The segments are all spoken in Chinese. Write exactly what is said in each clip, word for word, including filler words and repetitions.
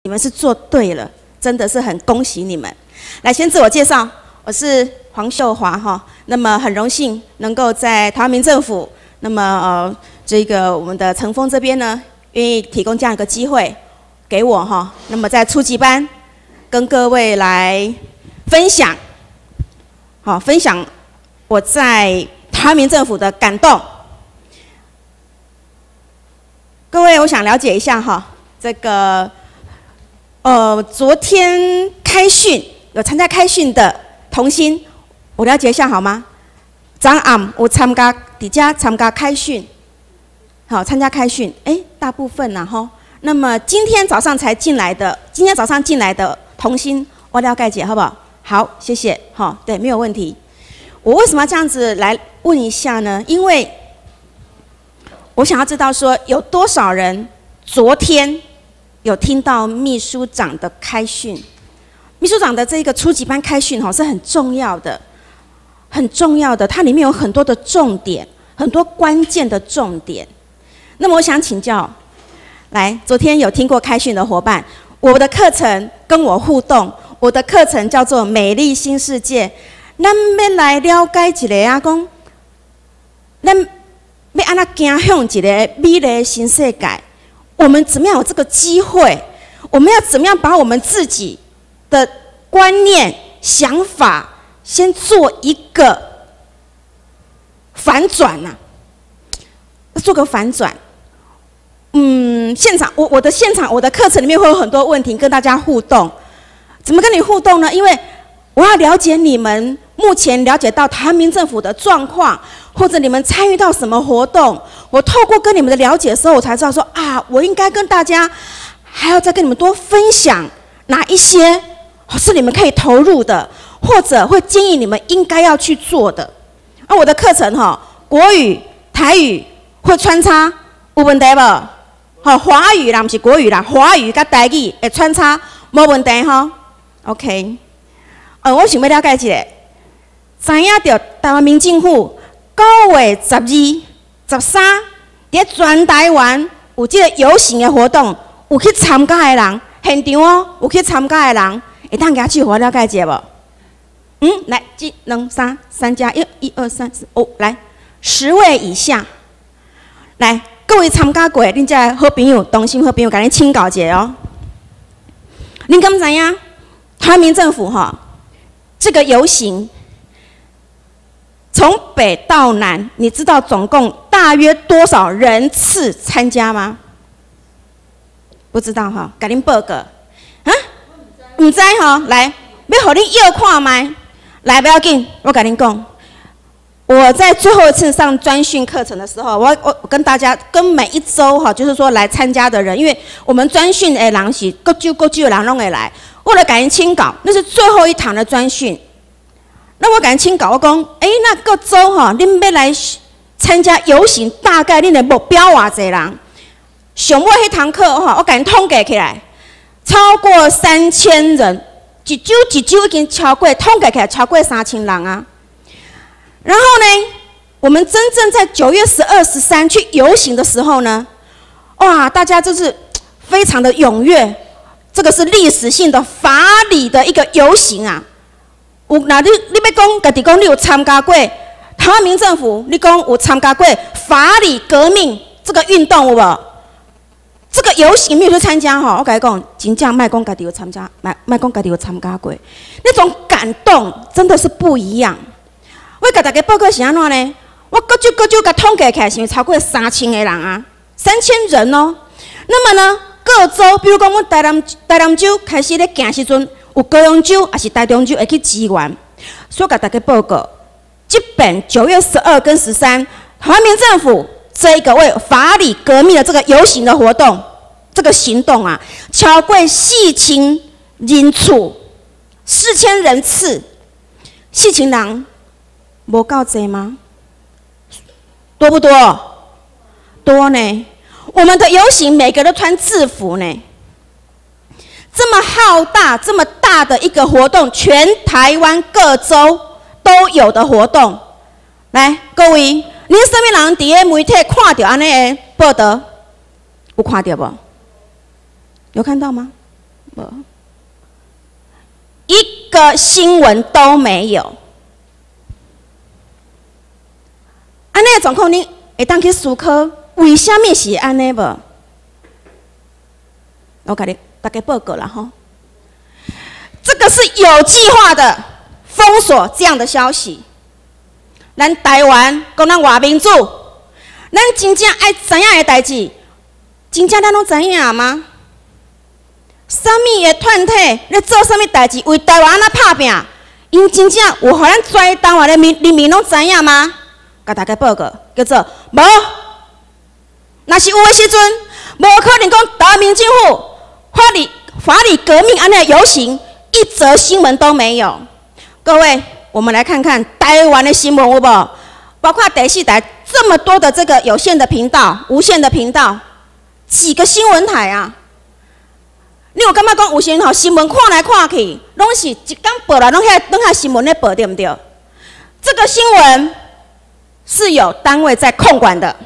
你们是做对了，真的是很恭喜你们。来，先自我介绍，我是黄秀华哈。那么很荣幸能够在台湾民政府，那么呃这个我们的成峰这边呢，愿意提供这样一个机会给我哈。那么在初级班跟各位来分享，好分享我在台湾民政府的感动。各位，我想了解一下哈，这个呃昨天开训有参加开训的同心，我了解一下好吗？昨暗有参加底家参加开训，好参加开训，哎，大部分呐哈。那么今天早上才进来的，今天早上进来的同心，我了解好不好？好，谢谢，好，对，没有问题。我为什么要这样子来问一下呢？因为我想要知道说有多少人昨天有听到秘书长的开训。秘书长的这个初级班开训哈是很重要的，很重要的，它里面有很多的重点，很多关键的重点。那么我想请教，来，昨天有听过开训的伙伴，我的课程跟我互动，我的课程叫做《美丽新世界》，咱要来了解一下啊，讲，咱要安怎走向一个美丽的新世界？我们怎么样有这个机会？我们要怎么样把我们自己的观念、想法先做一个反转呐、啊，做个反转。嗯，现场我我的现场我的课程里面会有很多问题跟大家互动，怎么跟你互动呢？因为我要了解你们目前了解到台湾民政府的状况，或者你们参与到什么活动，我透过跟你们的了解的时候，我才知道说啊，我应该跟大家还要再跟你们多分享哪一些是你们可以投入的，或者会建议你们应该要去做的。而、啊、我的课程哈，国语、台语会穿插，有问题不？好，华语啦，不是国语啦，华语跟台语会穿插，没问题哈。OK， 呃，我想要了解一下，知影到台湾民政府九月十二、十三，在全台湾有这个游行的活动，有去参加的人，现场哦，有去参加的人。会当举手，我了解一下无？嗯，来，一、两、三，三加一，一二三四，哦，来，十位以下，来，各位参加过，恁这好朋友、同心好朋友，甲恁请教一下哦。恁敢知影？台湾民政府哈，这个游行从北到南，你知道总共大约多少人次参加吗？不知道哈，甲恁报告。啊？唔知吼，来，要互恁要看麦，来不要紧，我跟恁讲，我在最后一次上专训课程的时候，我我跟大家跟每一周哈，就是说来参加的人，因为我们专训的人是各州各州的人拢会来，为了赶人清稿，那是最后一堂的专训。那我赶人清稿，我讲，哎、欸，那各州哈，恁要来参加游行，大概恁的目标偌济人？上尾迄堂课哈，我赶人统计起来。超过三千人，一周一周已经超过，统计起来超过三千人啊。然后呢，我们真正在九月十二、十三去游行的时候呢，哇，大家就是非常的踊跃。这个是历史性的法理的一个游行啊。有那你你要讲，家己讲你有参加过台湾民政府，你讲有参加过法理革命这个运动有无？这个游行没有去参加哈，我跟你讲，真正卖讲家己有参加，卖卖讲家己有参加过，那种感动真的是不一样。我甲大家报告是安怎呢？我各州各州甲统计起来，是超过三千个人啊，三千人哦。那么呢，各州，比如讲，我台南台南州开始咧行时阵，有高雄州还是台中州会去支援，所以甲大家报告，这边九月十二跟十三，台湾民政府。这一个为法理革命的这个游行的活动，这个行动啊，超过四千人次，四千人次，四千人，无够多吗？多不多？多呢。我们的游行每个都穿制服呢，这么浩大、这么大的一个活动，全台湾各州都有的活动，来，各位。恁什么人伫个媒体看到安尼的报道？有看到不？有看到吗？ 无，一个新闻都没有。安尼的状况，你会当去思考，为什么是安尼无？我给你大概报告了哈。这个是有计划的封锁这样的消息。咱台湾讲咱外民主，咱真正爱知影的代志，真正咱拢知影吗？什么的团体咧做什么代志，为台湾安那拍拼，因真正有互咱全台湾的民人民拢知影吗？甲大家报告，叫做无。若是有的时阵，无可能讲台湾民政府法理法理革命安尼游行，一则新闻都没有。各位，我们来看看台湾的新闻有无？包括第四台这么多的这个有线的频道、无线的频道，几个新闻台啊？你有感觉讲有时候新闻看来看去，拢是一天报来，拢遐拢遐新闻咧报，对不对？这个新闻是有单位在控管的，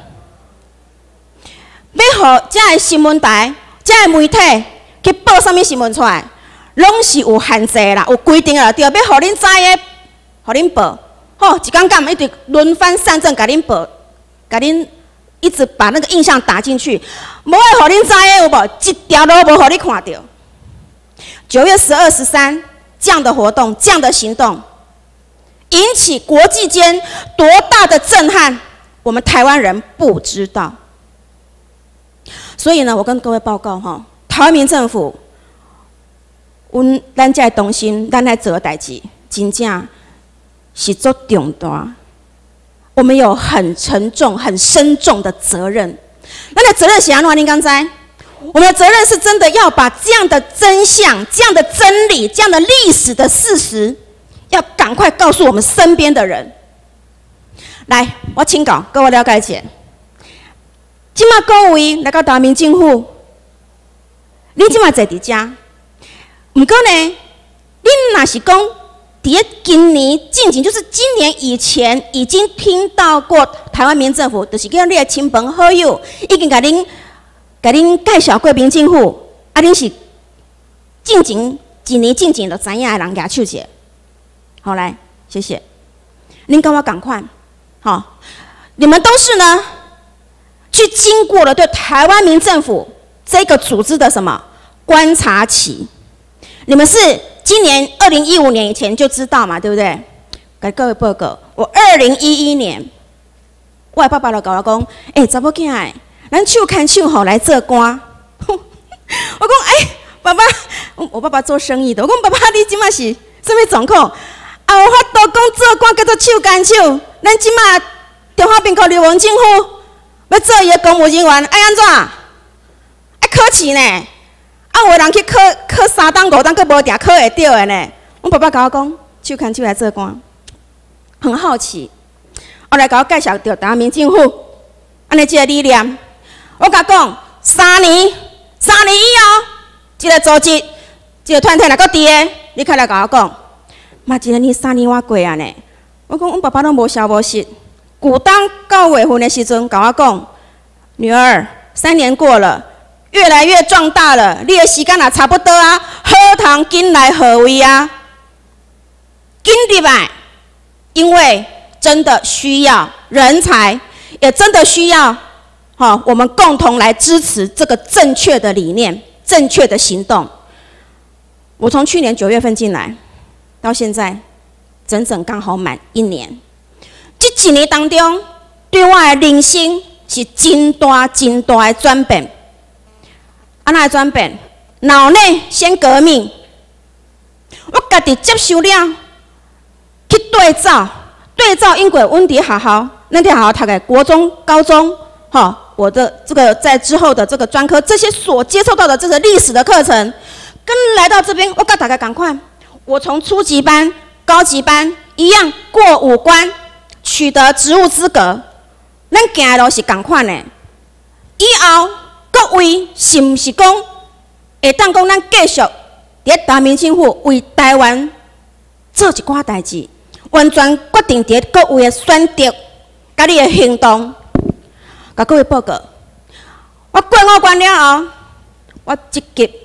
要互这个新闻台、这个媒体去报什么新闻出来，拢是有限制啦，有规定啦，对，要互恁知的，互恁报，吼，一天干一直轮番上阵，甲恁报，甲恁一直把那个印象打进去，无会互恁知的有无？一条都无互你看到。九月十二、十三这样的活动，这样的行动，引起国际间多大的震撼，我们台湾人不知道。所以呢，我跟各位报告哈，台湾民政府，阮咱这东西，咱来做代志，真正是做重大。我们有很沉重、很深重的责任。咱的责任是安怎？恁刚才，我们的责任是真的要把这样的真相、这样的真理、这样的历史的事实，要赶快告诉我们身边的人。来，我请教各位了解者，即马各位来到台湾民政府，你即马坐伫遮，不过呢，恁若是讲，伫咧今年进前，就是今年以前，已经听到过台湾民政府，就是叫你的亲朋好友，已经甲恁、甲恁介绍过民政府，啊，恁是进前一年进前就知影的人举手者。好，来，谢谢。恁跟我赶快，好，你们都是呢，去经过了对台湾民政府这个组织的什么观察期，你们是今年二零一五年以前就知道嘛，对不对？给各位报告，我二零一一年，我的爸爸就跟我讲，哎、欸，查某囝诶，咱手牵手吼来做官。我讲，哎、欸，爸爸，我爸爸做生意的，我讲爸爸，你即马是什么状况？啊，有法度讲做官叫做手牵手，咱即马中华民国流亡政府要做伊的公务人员，爱安怎？爱考试呢？啊，有人去考考三档五档，佫无定考会到的呢。阮爸爸甲我讲，手牵手来做官，很好奇。后来甲我介绍到台湾民政府，安尼即个理念。我甲讲，三年，三年以后，即、这个组织，即、这个团体若佫伫的，你开来甲我讲，嘛一个年三年我过啊呢。我讲，阮爸爸拢无消无息。古当九月份的时阵，甲我讲，女儿，三年过了。越来越壮大了，你的时间也差不多啊，何堂紧来何位啊？紧入来，因为真的需要人才，也真的需要，好、哦，我们共同来支持这个正确的理念、正确的行动。我从去年九月份进来，到现在，整整刚好满一年。这几年当中，对我的人生是真大、真大的转变。安怎转变？脑内先革命，我家己接受了，去对照，对照因为阮伫学校，咱伫学校读的国中、高中，哈，我的这个在之后的这个专科，这些所接受到的这个历史的课程，跟来到这边，我甲大家赶快，我从初级班、高级班一样过五关，取得职务资格，咱行的路是同款的，以后。各位是毋是讲会当讲咱继续伫台湾民政府为台湾做一寡代志，完全决定伫各位的选择、甲你的行动。甲各位报告，我过五关了后，我积极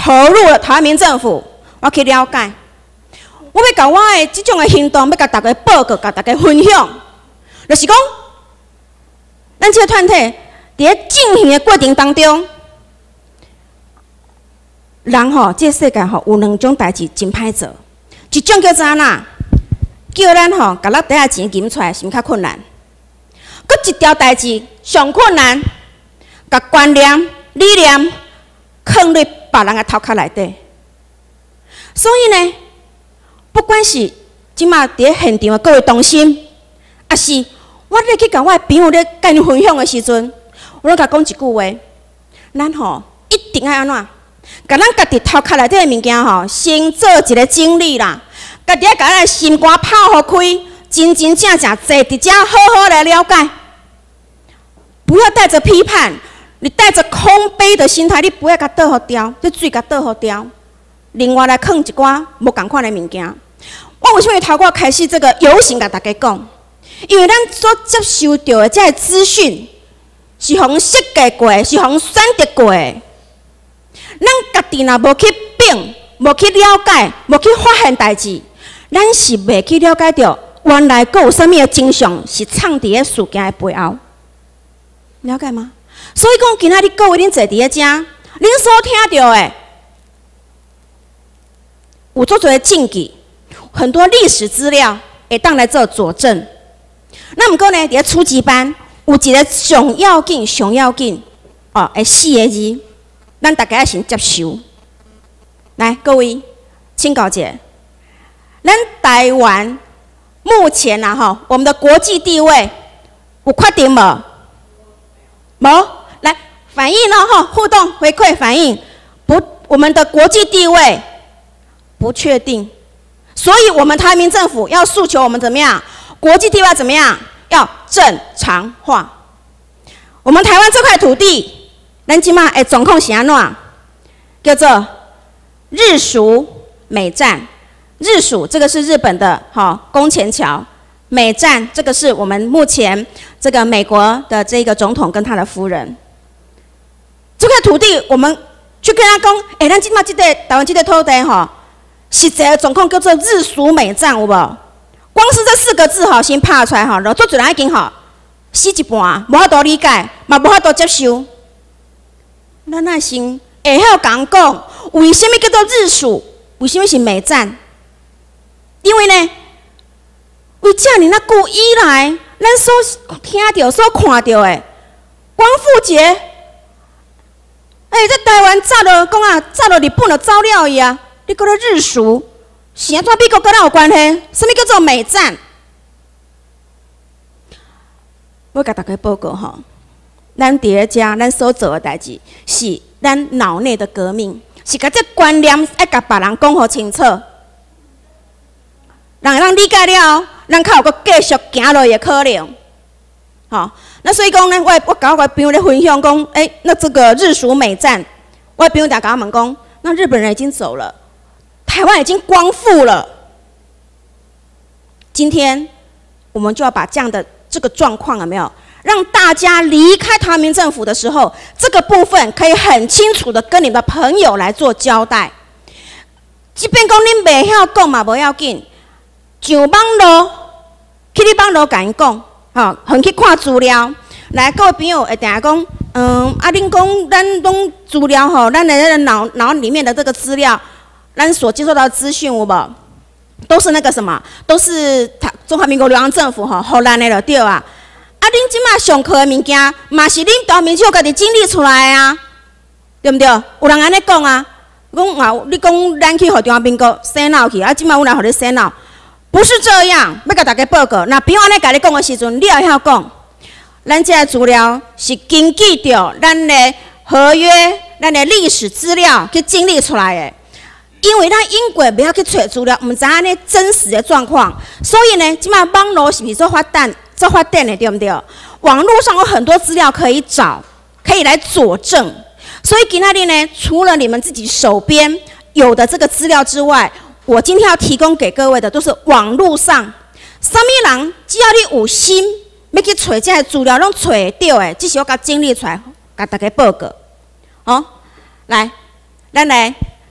投入了台湾民政府，我去了解。我要甲我的这种的行动，要甲大家报告，甲大家分享，就是讲，咱这个团体伫咧进行的过程当中，人吼，这个世界吼有两种代志真歹做，一种叫做哪？叫咱吼，甲咱底下钱kiếm出来，是毋较困难。搁一条代志上困难，甲观念、理念放入别人的头壳内底。所以呢，不管是即马伫咧现场的各位同心，也是我咧去甲我的朋友咧跟你分享的时阵，我拢甲讲一句话：咱吼一定要安怎？甲咱家己头壳内底的物件吼，先做一个整理啦。家己要甲咱的心肝泡互开，真真正正坐伫遮好好来了解。不要带着批判，你带着空杯的心态，你不要甲倒互掉，这水甲倒互掉。另外来放一寡无共款的物件。我为什么透过开始这个游行甲大家讲？因为咱所接受到的这资讯是互设计过，是互选择过的。咱家己若无去秉，无去了解，无去发现代志，咱是袂去了解到原来佫有啥物的真相是藏伫个事件的背后。了解吗？所以讲，今仔日各位恁坐伫咧遮，恁所听到的有足多的证据，很多历史资料会当来做佐证。那毋过呢，伫咧初级班有一个上要紧、上要紧哦，诶四个字，咱大家要先接受。来，各位，请教者，咱台湾目前啊，吼，我们的国际地位有确定无？无，来反应了哈，互动回馈反应，不，我们的国际地位不确定，所以我们台湾民政府要诉求我们怎么样？国际地位怎么样？要正常化。我们台湾这块土地，咱即马的状况是安怎？叫做日属美站。日属这个是日本的哈宫前桥，美站这个是我们目前这个美国的这个总统跟他的夫人。这块土地我们去跟他讲，哎，咱即马这个台湾这个土地吼，实际的状况叫做日属美站，有无？光是这四个字吼，先拍出来吼，就做一人已经吼死一半，无法度理解，嘛无法度接受。咱那先会晓讲讲，为什么叫做日属？为什么是美站？因为呢，为遮尔那久以来，咱所听到、所看到的光复节，哎、欸，在台湾早就讲啊，早就日本就走了伊啊，你讲咧日属，是安怎美国跟咱有关系？什么叫做美战？我甲大家报告吼，咱伫咧遮，咱所做的代志是咱脑内的革命，是甲这观念要甲别人讲好清楚。让人理解了，咱较有个继续行落的可能。好，那所以讲呢，我我甲我朋友咧分享讲，哎、欸，那这个日属美战，我朋友甲我问讲，那日本人已经走了，台湾已经光复了。今天我们就要把这样的这个状况有没有，让大家离开台湾民政府的时候，这个部分可以很清楚的跟你的朋友来做交代。即便讲恁袂晓讲嘛，无要紧。上网络，去你网络甲因讲，吼，互去看资料。来，各位朋友会定下讲，嗯，啊，恁讲咱拢资料吼，咱的那个脑脑里面的这个资料，咱所接受到的资讯有无？都是那个什么？都是他中华民国中央政府吼，互咱的就对啊。啊，恁即马上课的物件，嘛是恁台湾民政府家己整理出来的啊，对不对？有人安尼讲啊，讲啊，你讲咱去互中华民国洗脑去，啊，即马我来互你洗脑。不是这样，要甲大家报告。那比如安尼甲你讲的时阵，你也晓讲，咱这个资料是根据着咱的合约、咱的历史资料去整理出来的。因为咱英国不要去找资料，唔知安尼真实的状况，所以呢，即马网络是不是做发展、做发展的，对不对？网络上有很多资料可以找，可以来佐证。所以今仔日呢，除了你们自己手边有的这个资料之外，我今天要提供给各位的都是网络上，什么人只要你有心，要去找这些资料，拢找得到的，这是我甲整理出来，甲大家报告。哦，来，咱来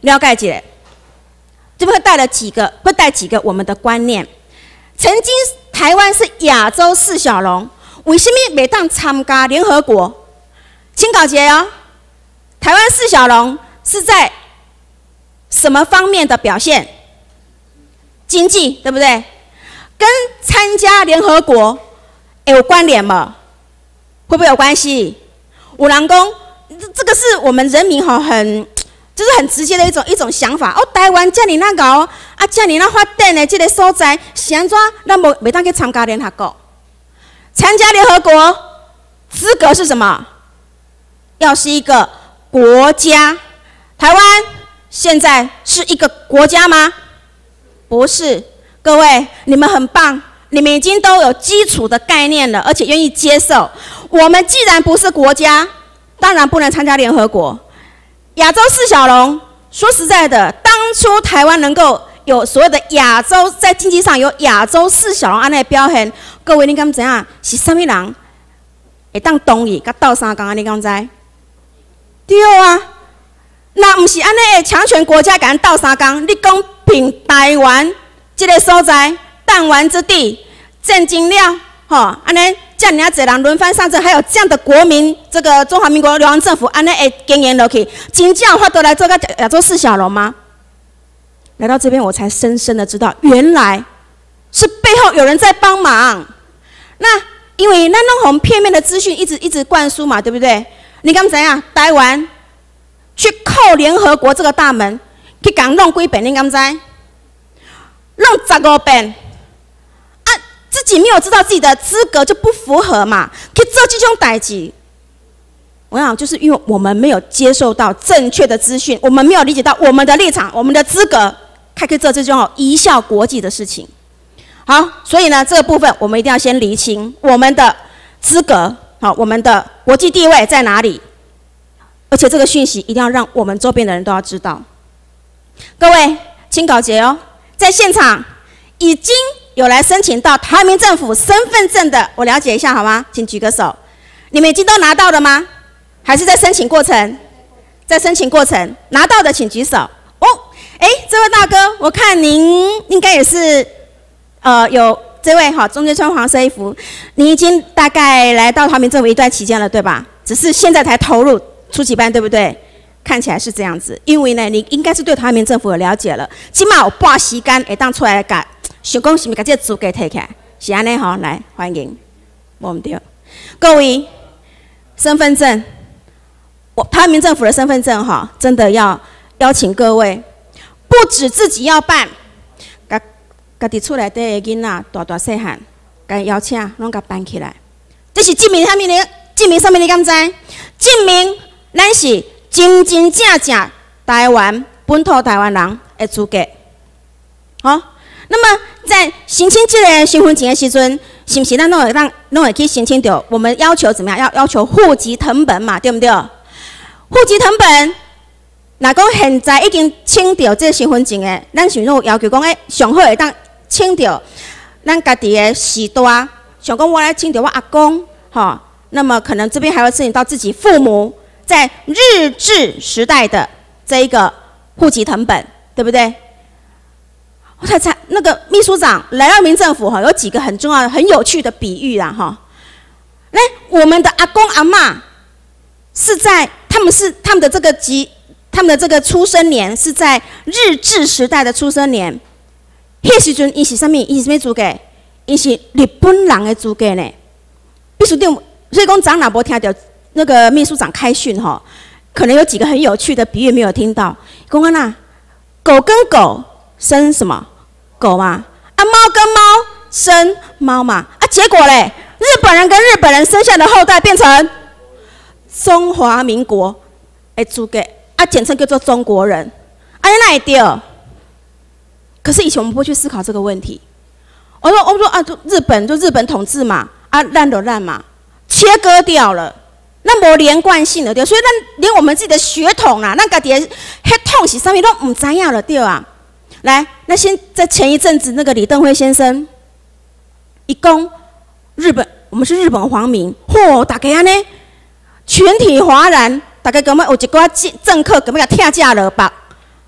了解一下，这边会带了几个，会带几个我们的观念。曾经台湾是亚洲四小龙，为什么每当参加联合国？请搞节哦，台湾四小龙是在什么方面的表现？经济，对不对？跟参加联合国有关联吗？会不会有关系？有人讲，这个是我们人民哈很，就是很直接的一种一种想法。哦，台湾这么那高，啊，这么那发展的这个所在，是安怎？咱无袂当去参加联合国？参加联合国资格是什么？要是一个国家。台湾现在是一个国家吗？不是。各位，你们很棒，你们已经都有基础的概念了，而且愿意接受。我们既然不是国家，当然不能参加联合国。亚洲四小龙，说实在的，当初台湾能够有所谓的亚洲，在经济上有亚洲四小龙安尼的表现，各位你敢知影是啥物人会当同意甲斗相共？你敢知？对啊，那不是安尼的强权国家甲咱斗相共？你讲凭台湾这个所在弹丸之地，震惊了，吼，安尼这样多人轮番上阵，还有这样的国民，这个中华民国流亡政府安尼会经营落去，真正有法度来做个亚洲四小龙吗？来到这边，我才深深的知道，原来是背后有人在帮忙。那因为咱拢红片面的资讯一直一直灌输嘛，对不对？你敢知影台湾去扣联合国这个大门，去讲弄几遍？你敢知？弄十五遍，啊，自己没有知道自己的资格就不符合嘛，去做这种代志。我想就是因为我们没有接受到正确的资讯，我们没有理解到我们的立场、我们的资格，才可以做这种贻笑国际的事情。好，所以呢，这个部分我们一定要先厘清我们的资格，好，我们的国际地位在哪里，而且这个讯息一定要让我们周边的人都要知道。各位，请搞节哦。在现场已经有来申请到台湾民政府身份证的，我了解一下好吗？请举个手。你们已经都拿到了吗？还是在申请过程？在申请过程拿到的请举手。哦，哎，这位大哥，我看您应该也是，呃，有这位哈，中间穿黄色衣服，你已经大概来到台湾民政府一段期间了，对吧？只是现在才投入初级班，对不对？看起来是这样子，因为呢，你应该是对台湾民政府有了解了，起码有半时间会当出来甲，想讲是毋是甲这个资格摕起来，是安尼吼，来欢迎，无毋对。各位，身份证，我台湾民政府的身份证哈，真的要邀请各位，不止自己要办，甲家己厝内底的囡仔大大细汉，甲邀请拢甲办起来，这是证明啥物呢？证明啥物你敢知？证明咱是真真正正台湾本土台湾人的资格，好。那么在申请这个身份证的时阵，是不是咱拢会让拢会去申请到？我们要求怎么样？要要求户籍誊本嘛，对不对？户籍誊本，若讲现在已经请到这个身份证的，咱是有要求讲，诶，上好会当请到咱家己的时代，想讲我来请到我阿公，吼，那么可能这边还会申请到自己父母。在日治时代的这一个户籍誊本，对不对？我才才那个秘书长来到民政府哈，有几个很重要的、很有趣的比喻啦哈。来，我们的阿公阿嬷是在他们是他们的这个籍，他们的这个出生年是在日治时代的出生年。迄时阵伊是啥物？伊是啥物资格？伊是日本人的资格呢。秘书长，所以讲长老无听到。那个秘书长开训哈，可能有几个很有趣的比喻没有听到。公安呐，狗跟狗生什么？狗嘛。啊，猫跟猫生猫嘛。啊，结果嘞，日本人跟日本人生下的后代变成中华民国的资格，啊，简称叫做中国人。啊，那也对。可是以前我们不会去思考这个问题。我说，我说啊，就日本就日本统治嘛，啊，烂就烂嘛，切割掉了。那无连贯性的对，所以咱连我们自己的血统啦，咱家己的血统是啥物都唔知影了对啊。来，那先在前一阵子那个李登辉先生，一讲日本，我们是日本皇民，嚯、哦，大家安尼全体哗然，大家根本有一寡政客根本甲跳架了吧？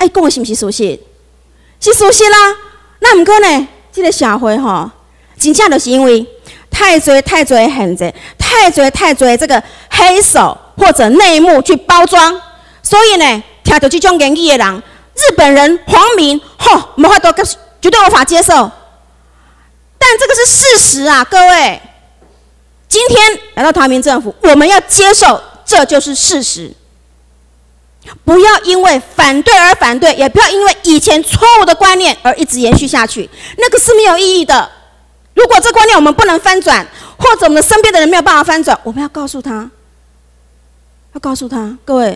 哎，讲的是不是事实？是事实啦。那毋过呢，这个社会吼，真正就是因为太多太多的限制，太多太多的这个黑手或者内幕去包装，所以呢，听到这种言语的人，日本人、皇民，吼，没法度，绝对无法接受。但这个是事实啊，各位。今天来到台湾民政府，我们要接受，这就是事实。不要因为反对而反对，也不要因为以前错误的观念而一直延续下去，那个是没有意义的。如果这观念我们不能翻转，或者我们的身边的人没有办法翻转，我们要告诉他，要告诉他，各位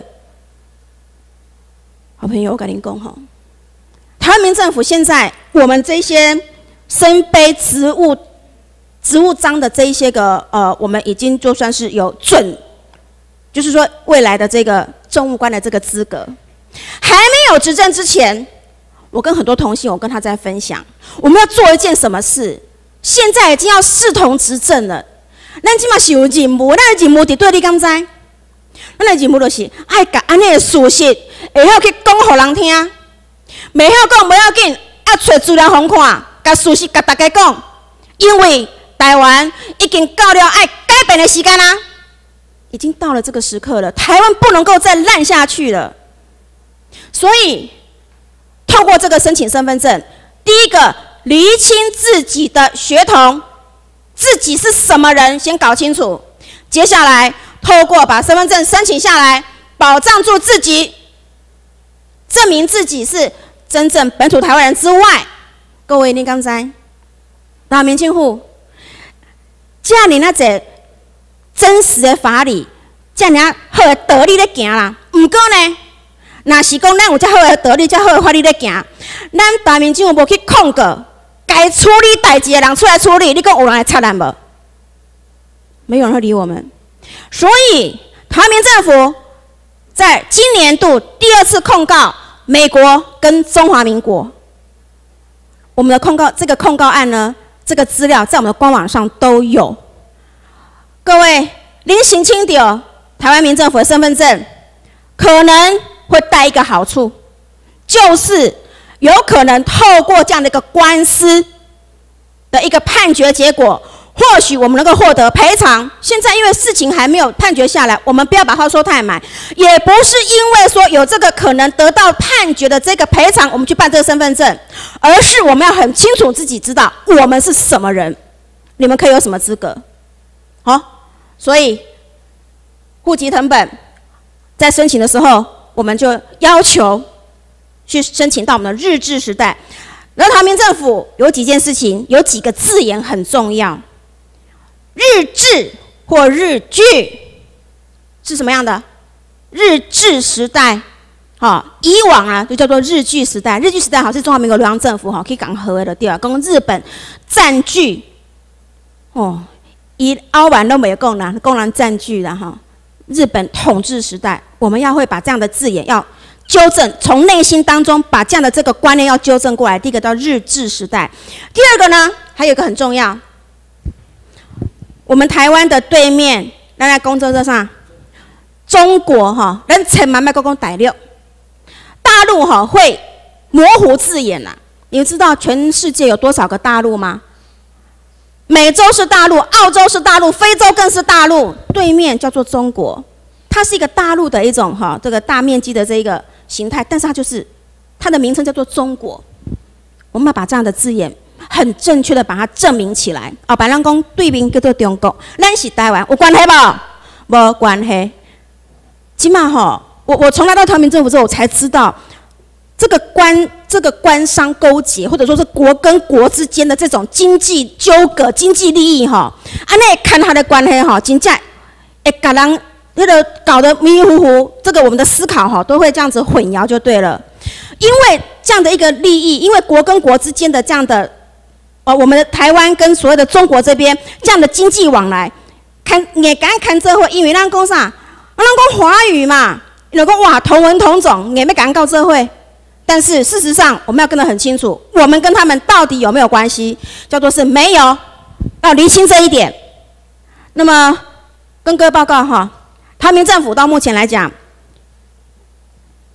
好朋友，我跟您讲吼，台湾民政府现在我们这些身背职务职务章的这一些个呃，我们已经就算是有准，就是说未来的这个政务官的这个资格，还没有执政之前，我跟很多同性，我跟他在分享，我们要做一件什么事？现在已经要视同执政了，咱即马是有任务，咱的任务伫对，你敢知？咱的任务就是爱把安尼的事实会晓去讲互人听，袂晓讲不要紧，要找资料互看，把事实甲大家讲，因为台湾已经到了爱改变的时间啦，已经到了这个时刻了，台湾不能够再烂下去了。所以，透过这个申请身份证，第一个厘清自己的血统，自己是什么人，先搞清楚。接下来，透过把身份证申请下来，保障住自己，证明自己是真正本土台湾人之外，各位你敢知？台湾民政府这样那这真实的法理，这样好的道理在行啦。不过呢，若是讲咱有这好的道理、这好的法律在行，咱台湾民政府无去控告，该处理代志的人出来处理，你讲有人来插咱无？没有人会理我们。所以，台湾民政府在今年度第二次控告美国跟中华民国，我们的控告这个控告案呢，这个资料在我们的官网上都有。各位，您申请到台湾民政府的身份证，可能会带一个好处，就是有可能透过这样的一个官司的一个判决结果，或许我们能够获得赔偿。现在因为事情还没有判决下来，我们不要把话说太满，也不是因为说有这个可能得到判决的这个赔偿，我们去办这个身份证，而是我们要很清楚自己知道我们是什么人，你们可以有什么资格。好，所以户籍誊本在申请的时候，我们就要求去申请到我们的日治时代。然后台湾民政府有几件事情，有几个字眼很重要。日治或日据是什么样的？日治时代，好、哦，以往啊就叫做日据时代。日据时代好是中华民国中央政府哈、哦、可以讲和的对吧？讲日本占据，哦，以澳版都没有讲啦，公然占据了哈。日本统治时代，我们要会把这样的字眼要纠正，从内心当中把这样的这个观念要纠正过来。第一个叫日治时代，第二个呢，还有一个很重要。我们台湾的对面，咱来讲做做啥？中国哈，人千万别讲讲大陆，大陆哈会模糊字眼呐、啊。你知道全世界有多少个大陆吗？美洲是大陆，澳洲是大陆，非洲更是大陆，对面叫做中国，它是一个大陆的一种哈这个大面积的这个形态，但是它就是它的名称叫做中国。我们要把这样的字眼很正确的把它证明起来。哦，别人讲对面叫做中国，咱是台湾，有关系不？无关系。起码哈，我我从来到台湾民政府之后，我才知道这个官这个官商勾结，或者说是国跟国之间的这种经济纠葛、经济利益哈，安内看他的关系哈，真正会把人那个搞得迷迷糊糊。这个我们的思考哈都会这样子混淆就对了。因为这样的一个利益，因为国跟国之间的这样的。哦，我们的台湾跟所谓的中国这边这样的经济往来，看也敢看这会，因为咱讲啥，咱讲华语嘛，有讲哇同文同种，也没敢告这会。但是事实上，我们要跟得很清楚，我们跟他们到底有没有关系，叫做是没有，要厘清这一点。那么跟各位报告哈，台湾民政府到目前来讲，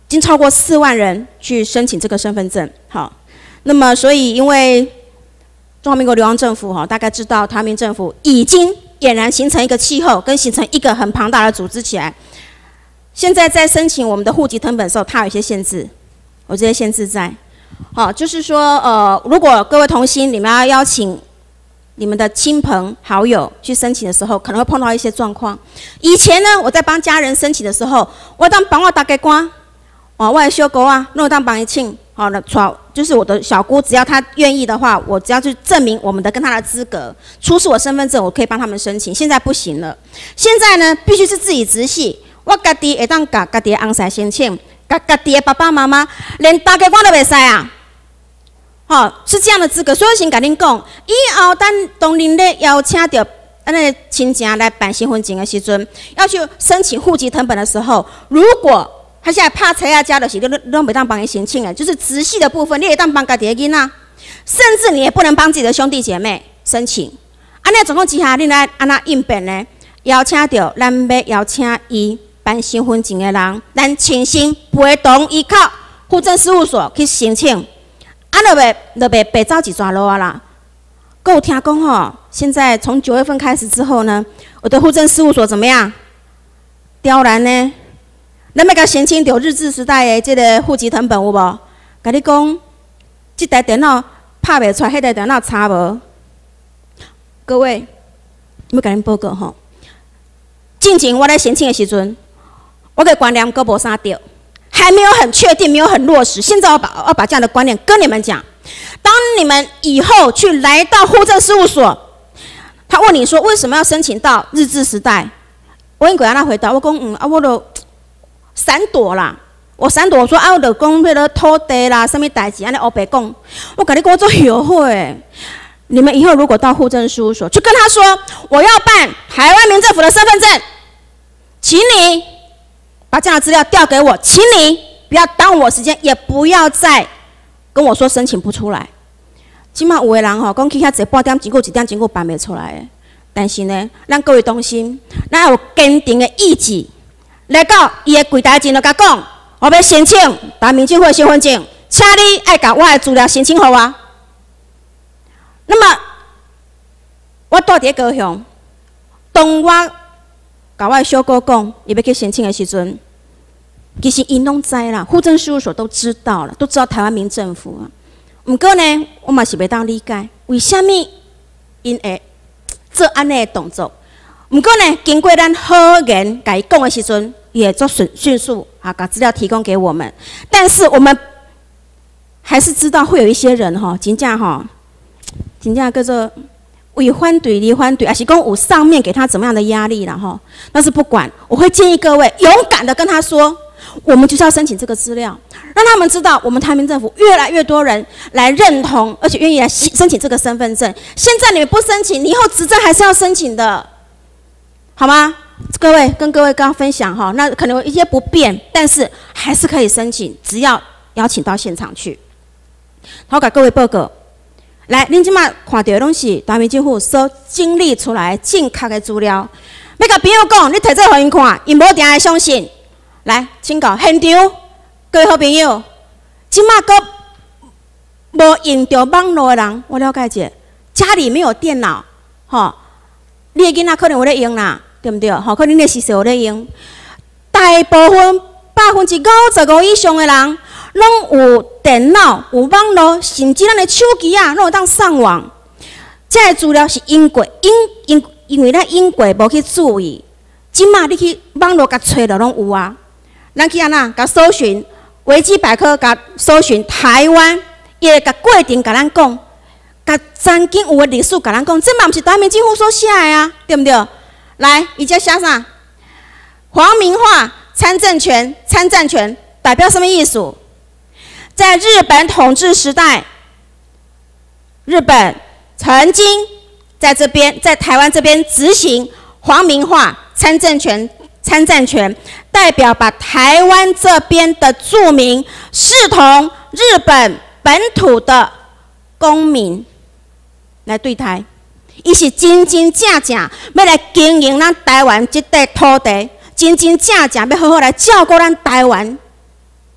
经超过四万人去申请这个身份证。好，那么所以因为中华民国流亡政府哈，大概知道台湾民政府已经俨然形成一个气候，跟形成一个很庞大的组织起来。现在在申请我们的户籍誊本的时候，它有一些限制，有这些限制在。好，就是说呃，如果各位同心你们要邀请你们的亲朋好友去申请的时候，可能会碰到一些状况。以前呢，我在帮家人申请的时候，我当帮我大家官。哦，我的小姑啊，那我当帮伊请，好了，就是我的小姑，只要她愿意的话，我只要去证明我们的跟她的资格，出示我身份证，我可以帮他们申请。现在不行了，现在呢，必须是自己直系，我家己会当甲家己的翁婿申请，甲家己的爸爸妈妈，连大家官都袂使啊。好、哦，是这样的资格，所以我先甲恁讲，以后咱当恁咧邀请到咱的亲戚来办身份证的时阵，要去申请户籍誊本的时候，如果他现在怕财亚家的是，都都没当帮伊申请的，就是直系的部分，你也当帮家己的囡仔，甚至你也不能帮自己的兄弟姐妹申请。安尼总共之下，你来安那应变呢？邀请到咱要邀请伊办身份证的人，咱亲身陪同依靠户政事务所去申请，安就袂就袂白走一抓路啊啦。够有听讲吼，现在从九月份开始之后呢，我的户政事务所怎么样？刁难呢？咱要甲申请到日治时代的这个户籍誊本有无？甲你讲，这台电脑拍袂出来，迄台电脑差无？各位，要甲恁报告吼。进前我在申请的时阵，我的观念阁无啥对，还没有很确定，没有很落实。现在我把我把这样的观念跟你们讲，当你们以后去来到户政事务所，他问你说为什么要申请到日治时代？我应该安那回答，我讲嗯啊，我都。闪躲啦！我闪躲，我说啊，我就讲迄个土地啦，什么代志安尼黑白讲。我跟你讲，我做后悔。你们以后如果到户政事务所，就跟他说，我要办台湾民政府的身份证，请你把这样的资料调给我，请你不要耽误我时间，也不要再跟我说申请不出来。起码有的人吼，讲去遐坐半点钟，过一点钟过办袂出来的。但是呢，咱各位同心，咱有坚定的意志。来到伊的柜台前，就甲讲，我要申请台湾民政府的身份证，请你爱甲我的资料申请好啊。那么，我住伫高雄，当我甲我的小姑讲，伊要去申请的时阵，其实因拢知啦，户政事务所都知道了，都知道台湾民政府啊。不过呢，我嘛是袂当理解，为什么因会做安尼的动作？不过呢，经过咱好言甲伊讲的时阵，也做迅迅速啊，把资料提供给我们。但是我们还是知道会有一些人哈，真正哈，真正叫做为反对离反对，还是讲有上面给他怎么样的压力啦哈。但是不管，我会建议各位勇敢的跟他说，我们就是要申请这个资料，让他们知道我们台湾民政府越来越多人来认同，而且愿意来申请这个身份证。现在你们不申请，你以后执政还是要申请的。好吗？各位跟各位刚刚分享哈，那可能有一些不便，但是还是可以申请，只要邀请到现场去。好，给各位报告。来，恁即马看到的拢是台湾民政府所整理出来正确的资料。要甲朋友讲，你摕这互因看，因无定会相信。来，请到现场，各位好朋友，即马个无用到网络的人，我了解者，家里没有电脑，吼，你的囡仔可能有咧用啦。对不对？好，可能你是有咧用。大部分百分之五十五以上的人，拢有电脑、有网络，甚至咱的手机啊，拢有当上网。这个资料是因过因因因为咱因过无去注意，即马你去网络甲找着拢有啊。咱去安那甲搜寻维基百科，甲搜寻台湾，伊会甲过程甲咱讲，甲曾经有的历史甲咱讲，这嘛毋是台湾民政府所写的啊，对不对？来，伊这写啥？皇民化参政权，参战权代表什么意思？在日本统治时代，日本曾经在这边，在台湾这边执行皇民化参政权、参战权，代表把台湾这边的住民视同日本本土的公民来对待。伊是真真正正要来经营咱台湾这块土地，真真正正要好好来照顾咱台湾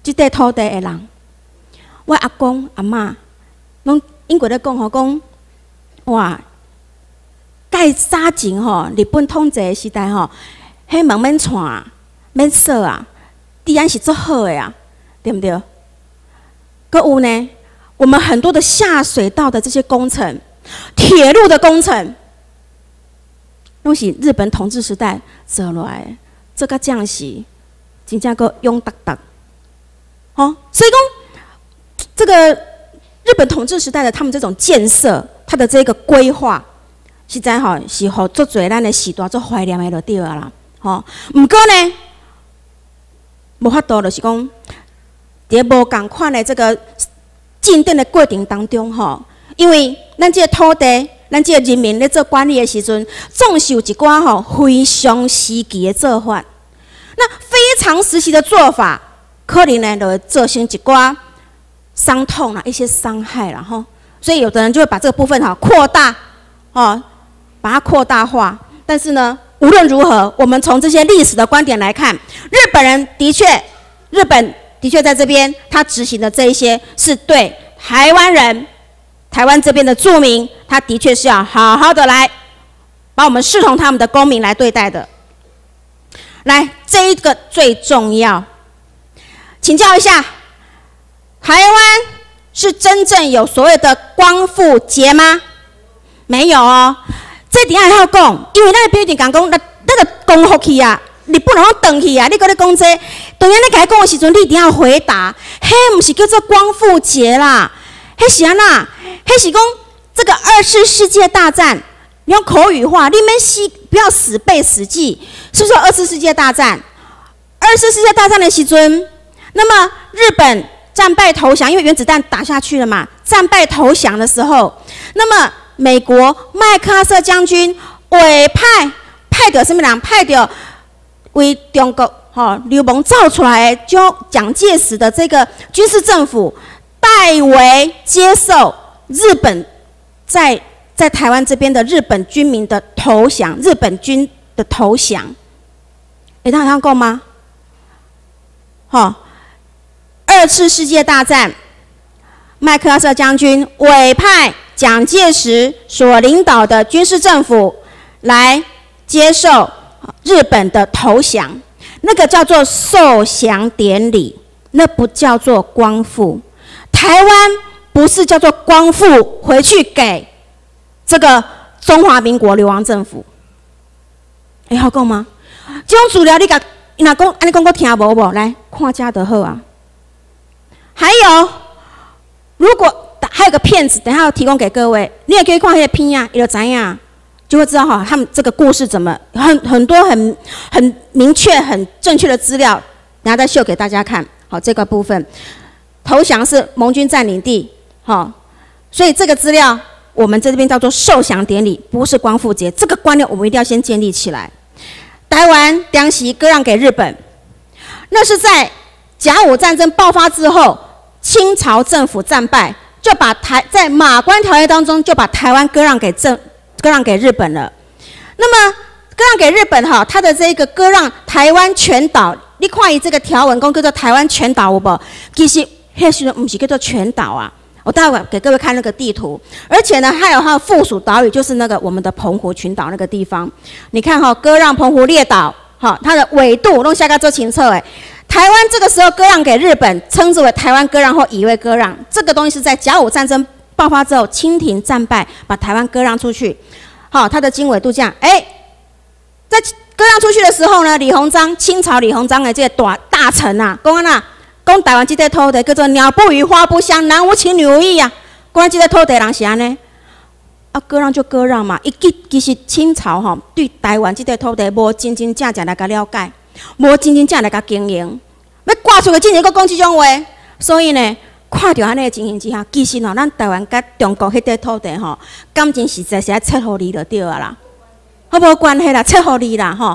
这块土地的人，我阿公阿嬷，拢因过咧讲吼，讲哇，介早前吼，日本统治的时代吼，迄门免串，免锁啊，治安是足好的啊，对不对？搁有呢，我们很多的下水道的这些工程，铁路的工程，拢是日本统治时代做落来的，这个降息，真正个勇达达。哦，所以讲这个日本统治时代的他们这种建设，它的这个规划，实在吼是互足侪咱的时代做怀念的就对啊啦。吼，毋过呢，无法度就是讲，伫无共款的这个进展的过程当中吼，因为咱这个土地，咱这个人民咧做管理的时阵，总是有一寡吼非常时期的做法。那非常时期的做法，可能呢就会造成一寡伤痛啦，一些伤害啦吼。所以有的人就会把这个部分哈扩大，哦，把它扩大化。但是呢，无论如何，我们从这些历史的观点来看，日本人的确，日本的确在这边他执行的这一些是对台湾人、台湾这边的住民，他的确是要好好的来把我们视同他们的公民来对待的。来，这一个最重要，请教一下，台湾是真正有所谓的光复节吗？没有哦。这点还要讲，因为咱的标准讲讲，咱咱个光复去啊，日本人转去啊，你搁咧讲这，当然你甲伊讲的时阵，你一定要回答，迄毋是叫做光复节啦，迄是安那？迄是讲这个二次世界大战，你用口语化，你免死不要死背死记，是不是二次世界大战？二次世界大战的时阵，那么日本战败投降，因为原子弹打下去了嘛，战败投降的时候，那么美国麦克阿瑟将军委派派到什么人？派到为中国吼、哦、流氓造出来的，就蒋介石的这个军事政府代为接受日本在在台湾这边的日本军民的投降，日本军的投降，哎，他有看过吗？好、哦，二次世界大战，麦克阿瑟将军委派蒋介石所领导的军事政府来接受日本的投降，那个叫做受降典礼，那不叫做光复。台湾不是叫做光复回去给这个中华民国流亡政府。哎，好讲吗？这种资料你甲若讲，安尼讲我听无无？来看家就好啊。还有，如果还有个片子，等一下要提供给各位，你也可以看那个片啊，你就知影，就会知道哈，他们这个故事怎么很很多很很明确、很正确的资料，然后再秀给大家看。好，这个部分投降是盟军占领地，好，所以这个资料我们在这边叫做受降典礼，不是光复节。这个观念我们一定要先建立起来。台湾当时割让给日本，那是在甲午战争爆发之后，清朝政府战败。就把台在马关条约当中就把台湾割让给政割让给日本了。那么割让给日本哈，它的这个割让台湾全岛，你看伊这个条文讲叫做台湾全岛有无？其实迄时阵不是叫做全岛啊。我待会给各位看那个地图，而且呢还有它的附属岛屿，就是那个我们的澎湖群岛那个地方。你看哈，割让澎湖列岛，哈，它的纬度弄下个做清楚诶。台湾这个时候割让给日本，称之为台湾割让或乙未割让。这个东西是在甲午战争爆发之后，清廷战败，把台湾割让出去。好，它的经纬度这样，哎，在割让出去的时候呢，李鸿章，清朝李鸿章的这个大大臣啊，讲安那，讲台湾这块土地叫做鸟不语，花不香，男无情，女无义啊。讲这块土地人是安尼，啊，割让就割让嘛。伊其其实清朝吼、哦、对台湾这块土地无真真正正来甲了解。无真真正来甲经营，要挂出个进前，阁讲即种话，所以呢，看到安尼个情形之下，其实吼，咱台湾甲中国迄块土地吼，感情实在是爱切互你就对啊啦，好无关系啦，切互你啦吼。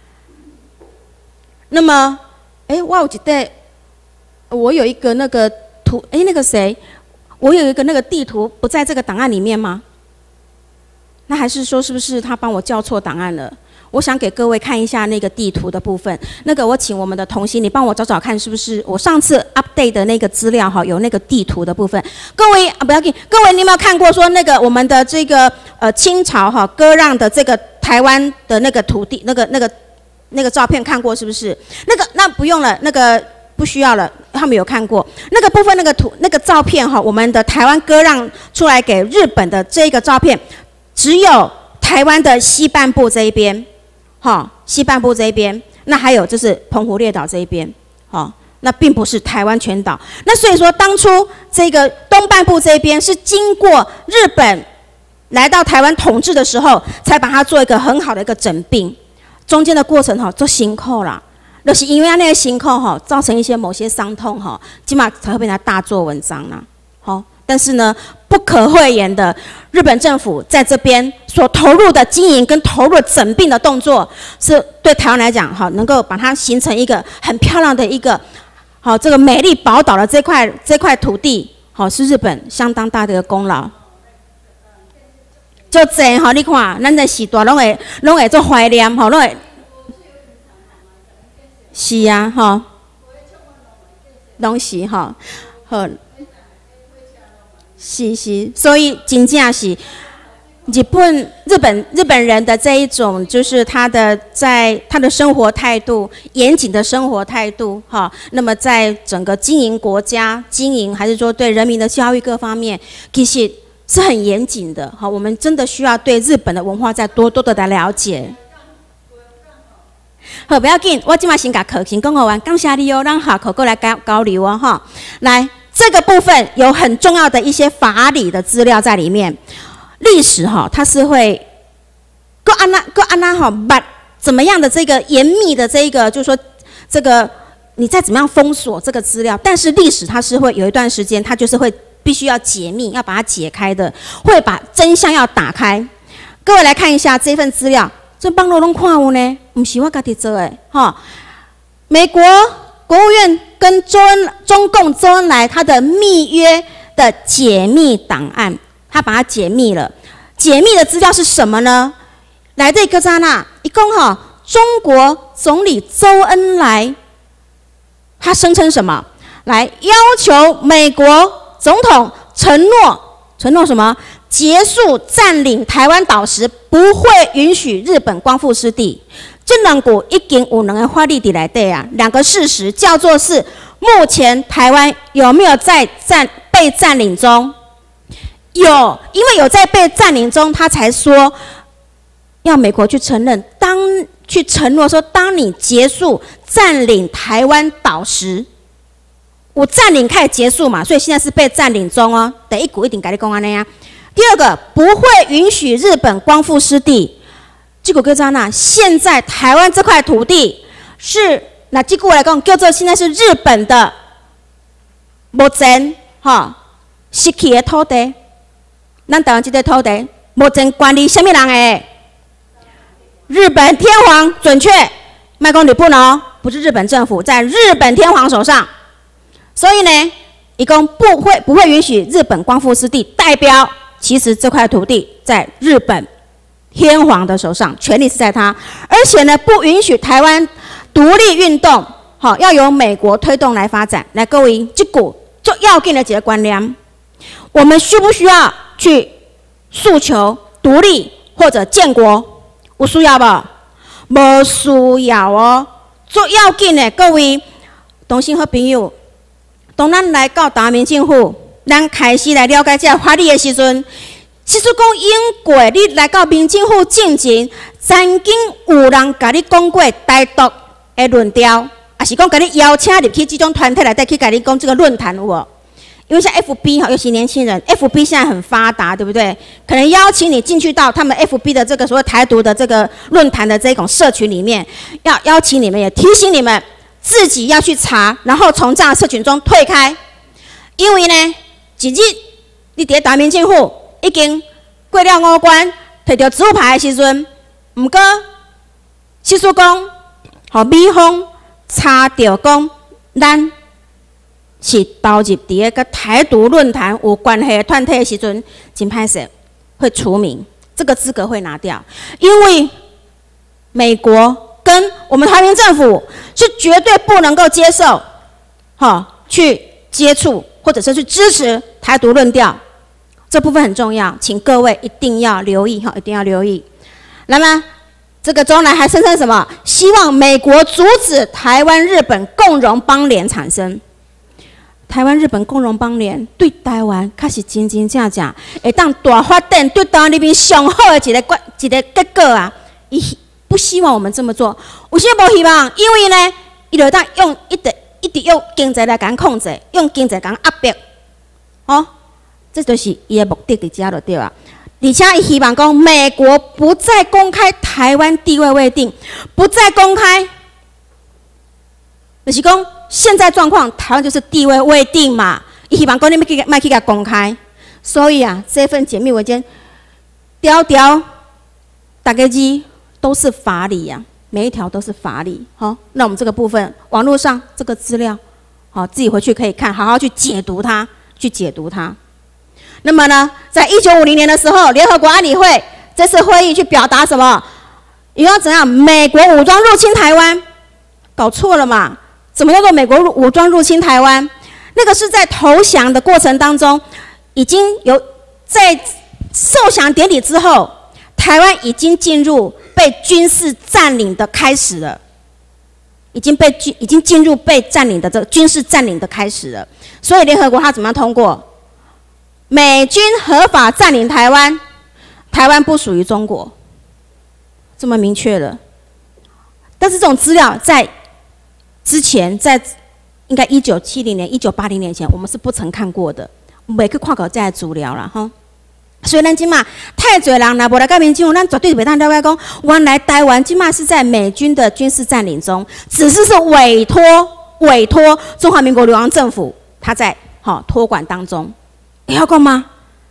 那么，哎、欸，我有一块，我有一个那个图，哎、欸，那个谁，我有一个那个地图不在这个档案里面吗？那还是说是不是他帮我叫错档案了？ 我想给各位看一下那个地图的部分。那个我请我们的同心，你帮我找找看，是不是我上次 update 的那个资料哈，有那个地图的部分。各位啊，不要紧，各位你有没有看过说那个我们的这个呃清朝哈割让的这个台湾的那个土地那个那个那个照片看过是不是？那个那不用了，那个不需要了，他们有看过那个部分那个图那个照片哈，我们的台湾割让出来给日本的这个照片，只有台湾的西半部这一边。好，西半部这一边，那还有就是澎湖列岛这一边，好，那并不是台湾全岛。那所以说，当初这个东半部这一边是经过日本来到台湾统治的时候，才把它做一个很好的一个整并。中间的过程哈，做辛苦啦，就是因为那个辛苦哈，造成一些某些伤痛哈，起码才会被他大做文章啦。好，但是呢，不可讳言的，日本政府在这边所投入的经营跟投入的整并的动作，是对台湾来讲，哈，能够把它形成一个很漂亮的一个，好，这个美丽宝岛的这块这块土地，好，是日本相当大的一个功劳。就这哈，你看，咱的时代拢会拢会做怀念，吼，拢会。是啊，吼，拢是吼，好。是是，所以真正是日本日本日本人的这一种，就是他的在他的生活态度，严谨的生活态度，哈。那么在整个经营国家、经营还是说对人民的教育各方面，其实是很严谨的，哈。我们真的需要对日本的文化再多多的来了解。好，不要紧，我今嘛先甲课先讲完，感谢你哦，让下课过来交交流哦，哈，来。这个部分有很重要的一些法理的资料在里面，历史哈，它是会各安那各安那哈，把怎么样的这个严密的这个，就是说这个你再怎么样封锁这个资料，但是历史它是会有一段时间，它就是会必须要解密，要把它解开的，会把真相要打开。各位来看一下这份资料，这帮罗拢看有呢，不是我家己做的哈，美国国务院跟周恩中共周恩来他的密约的解密档案，他把它解密了。解密的资料是什么呢？来这个刹那，一共哈，中国总理周恩来，他声称什么？来要求美国总统承诺，承诺什么？结束占领台湾岛时，不会允许日本光复失地。这两股已经有两个法律在内底啊，两个事实叫做是目前台湾有没有在占被占领中？有，因为有在被占领中，他才说要美国去承认，当去承诺说，当你结束占领台湾岛时，我占领开始结束嘛，所以现在是被占领中哦。第一股一定跟你讲安尼啊。第二个，不会允许日本光复失地。这个叫做哪？现在台湾这块土地是那这个来讲叫做现在是日本的目前哈失去的土地。咱台湾这块土地目前管理什么人的？日本天皇，准确，卖讲日本哦，不是日本政府，在日本天皇手上。所以呢，一共不会不会允许日本光复失地，代表其实这块土地在日本天皇的手上，权力是在他，而且呢，不允许台湾独立运动，好，要由美国推动来发展。来，各位，这股最要紧的几个观念，我们需不需要去诉求独立或者建国？有需要不？无需要哦。最要紧的，各位同性好朋友，当咱来到台湾民政府，咱开始来了解这法律的时阵。其实讲英过，你来到民政府进前，曾经有人甲你讲过台独的论调，也是讲甲你邀请入去这种团体内底去甲你讲这个论坛有无？因为像 F B 哈，尤其年轻人 ，F B 现在很发达，对不对？可能邀请你进去到他们 F B 的这个所谓台独的这个论坛的这种社群里面，要邀请你们，也提醒你们自己要去查，然后从这样的社群中退开。因为呢，一日你伫台民政府已经过了五关，摕到指牌的时阵，毋过秘书讲，互美方查到讲，咱是投入伫个跟台独论坛有关系的团体的时阵，真歹势，会除名，这个资格会拿掉，因为美国跟我们台湾政府是绝对不能够接受，哈，去接触或者是去支持台独论调，这部分很重要，请各位一定要留意哈，一定要留意。那么这个周恩来还声称什么？希望美国阻止台湾日本共荣邦联产生。台湾日本共荣邦联对台湾确实真真正正会当大发展，对台湾那边上好的一个一个结果啊！伊不希望我们这么做，为什么不希望？因为呢，伊就当用一直一直用经济来甲控制，用经济甲压迫，哦，这就是伊的目的伫遮就对啊。而且伊希望讲美国不再公开台湾地位未定，不再公开，就是讲。现在状况，台湾就是地位未定嘛，伊希望讲你们去卖去甲公开，所以啊，这份解密文件，条条大概字都是法理呀、啊，每一条都是法理。好，那我们这个部分，网络上这个资料，好，自己回去可以看，好好去解读它，去解读它。那么呢，在一九五零年的时候，联合国安理会这次会议去表达什么？也要怎样？美国武装入侵台湾，搞错了嘛？怎么叫做美国武装入侵台湾？那个是在投降的过程当中，已经有在受降典礼之后，台湾已经进入被军事占领的开始了，已经被军已经进入被占领的这个军事占领的开始了。所以联合国它怎么样通过？美军合法占领台湾，台湾不属于中国，这么明确的。但是这种资料在之前在应该一九七零年、一九八零年前，我们是不曾看过的，没去看过这些资料啦哈。所以咱今嘛太侪人若无来改民政府，咱绝对袂当了解讲，原来台湾今嘛是在美军的军事占领中，只是是委托委托中华民国流亡政府，他在好托管当中，会晓讲吗？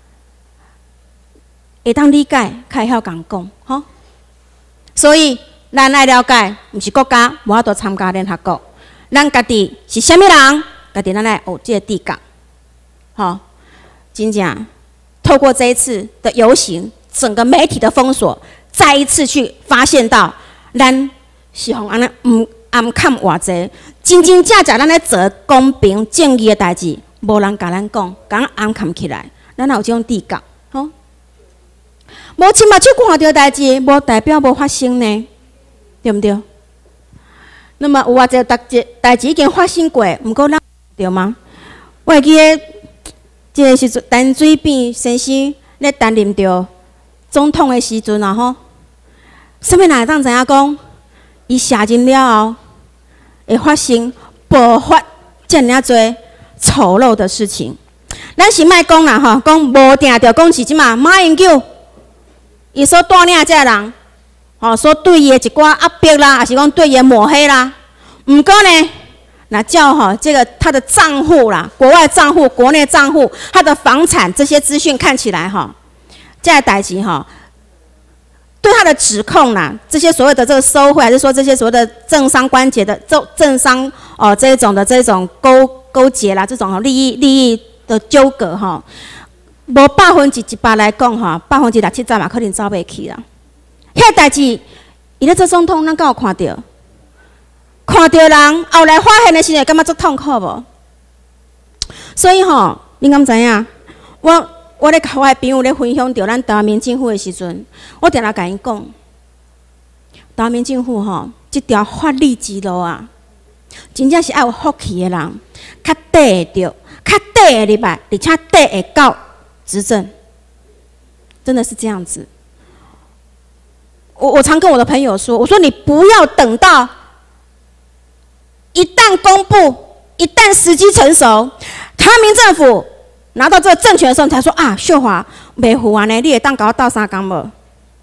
会当理解，较会晓讲讲哈。所以。咱爱了解，毋是国家，无法度参加联合国。咱家己是虾米人？家己咱来学这个地格，好，真正透过这一次的游行，整个媒体的封锁，再一次去发现到，咱是互安尼唔暗看偌济，真真正正咱咧做公平正义的代志，无人甲咱讲，甲咱暗看起来，咱有这种地格，吼。无亲目睭看到代志，无代表无发生呢。对不对？那么有啊，这代志代志已经发生过，毋过咱对吗？我会记得，这个时阵陈水扁先生咧担任着总统的时阵啊，吼，什么人会当知影讲，伊卸任了后会发生爆发遮尔啊多丑陋的事情？咱是莫讲啦，吼，讲无定着讲是即嘛马英九，伊所带领遮人。哦，说对伊的一寡压迫啦，还是讲对伊的抹黑啦。毋过呢，那叫哈这个他的账户啦，国外账户、国内账户，他的房产这些资讯看起来哈，这个代志哈，对他的指控啦，这些所谓的这个收贿，还是说这些所谓的政商关节的政政商哦这一种的这一种勾勾结啦，这种利益利益的纠葛哈，无百分之一百来讲哈，百分之六七十嘛可能走袂去啦。迄个代志，伊咧做总统，咱敢有看到？看到人后来发现的时候，感觉足痛苦无？所以吼，你敢知影？我我咧甲我的朋友咧分享到咱台湾民政府的时阵，我定来甲因讲，台湾民政府吼，即条法律之路啊，真正是爱有福气的人，较短会着，较短会入来，而且短会到执政，真的是这样子。我我常跟我的朋友说，我说你不要等到一旦公布，一旦时机成熟，台湾民政府拿到这个政权的时候，你才说啊，秀华袂赴安尼，你会当甲我斗相共无？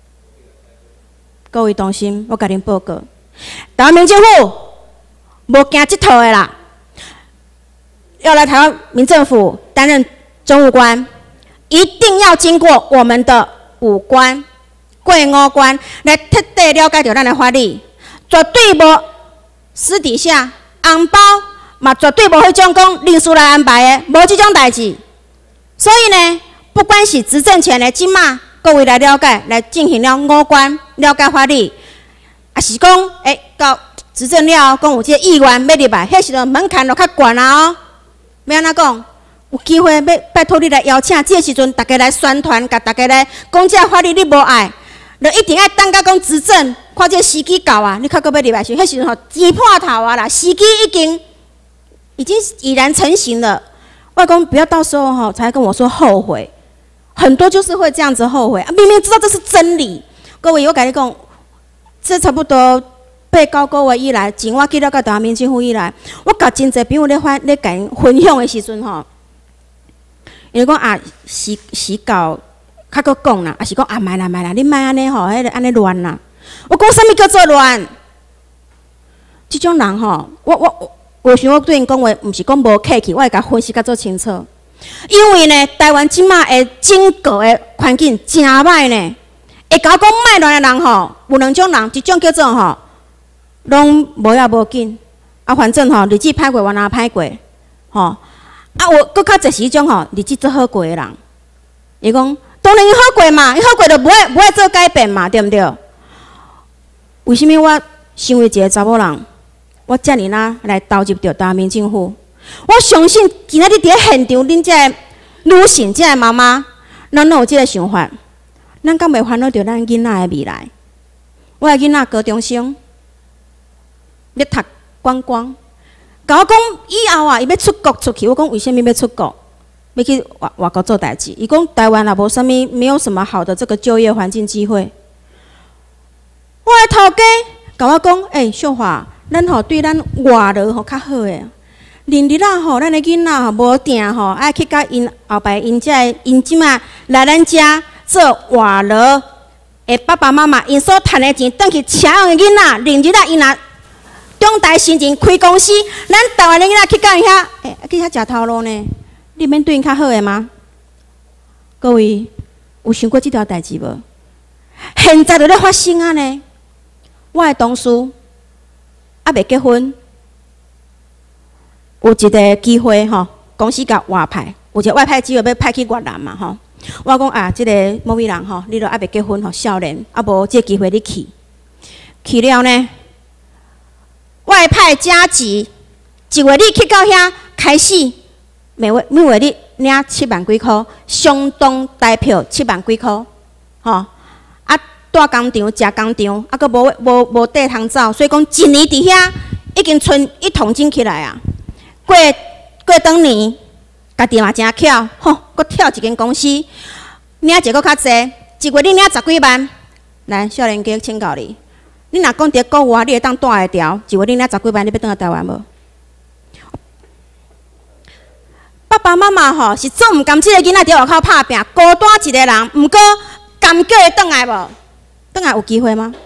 各位同心，我甲恁报告，台湾民政府无惊这套的啦，要来台湾民政府担任政务官，一定要经过我们的五关。过五关来彻底了解到咱的法律，绝对无私底下红包，嘛绝对无迄种讲临时来安排的，无这种代志。所以呢，不管是执政权的即马各位来了解，来进行了五关了解法律， 啊是讲，诶、欸，到执政了，讲有这个议员要入来，迄时阵门槛就较悬啊哦。要安怎讲？有机会要拜托你来邀请，这个时阵大家来宣传，甲大家来讲这法律你无爱，就一定要等到讲执政，看这时机到啊，你较搁要入来时，迄时阵吼挤破头啊啦，时机已经已经已然成型了。外公不要到时候吼才跟我说后悔，很多就是会这样子后悔啊，明明知道这是真理。各位，我跟你讲，这差不多八九个月以来，从我记得到台湾民政府以来，我甲真侪朋友咧分咧甲因分享的时阵吼，因为讲啊时时到，较搁讲啦，啊是讲啊莫啦莫啦，你莫安尼吼，迄个安尼乱啦。我讲啥物叫做乱？即种人吼，我我我。为想我对因讲话，毋是讲无客气，我会甲分析甲做清楚。因为呢，台湾即马的整个的环境真歹呢。会甲我讲卖乱的人吼，有两种人，一种叫做吼，拢无要无紧，啊，反正吼日子歹过，我哪歹过，吼。啊，有搁较侪是迄种吼，日子做好过的人。伊讲，当然伊好过嘛，伊好过就无爱无爱做改变嘛，对毋对？为什么我身为一个查某人？我遮尔呐来投入着台湾民政府，我相信今仔日伫现场，恁遮女性、遮妈妈，咱拢有即个想法，咱敢袂烦恼着咱囡仔的未来？我的囡仔高中生要读观光，甲我讲以后啊，伊要出国出去。我讲为什么要出国？要去外外国做代志？伊讲台湾也无啥物，没有什么好的这个就业环境机会。我的头家甲我讲，诶、欸，秀华。咱吼对咱外劳吼较好诶，连日啊吼，咱诶囡仔吼无定吼，爱去甲因后摆因遮因即马来咱遮做外劳诶爸爸妈妈，因所趁诶钱，转去请用诶囡仔，连日啊因若中大新前开公司，咱台湾诶囡仔去甲因遐，诶、欸、去遐食头路呢？你免对因较好诶吗？各位有想过即条代志无？现在就咧发生啊呢！我诶同事。还未结婚，有一个机会吼，公司甲外派，有一个外派机会要派去越南嘛吼。我讲啊，即、这个某位人吼，你都还未结婚吼，少年，啊无即个机会你去，去了呢，外派加急，一月你去到遐开始，每月每月你领七万几箍，相当代票七万几箍，吼啊。住工厂、食工厂，啊，佮无无无地通走，所以讲一年伫遐已经存一桶金起来啊。过过当年，家己嘛真巧，吼，佮跳一间公司，领一个较济，一月你领十几万。来，少年家请教你，你若讲伫国外，你会当带会调，一月你领十几万，你要转来台湾无？爸爸妈妈吼是做毋甘即个囡仔伫外口拍拼，孤单一个人，毋过甘叫伊转来无？转来有机会吗？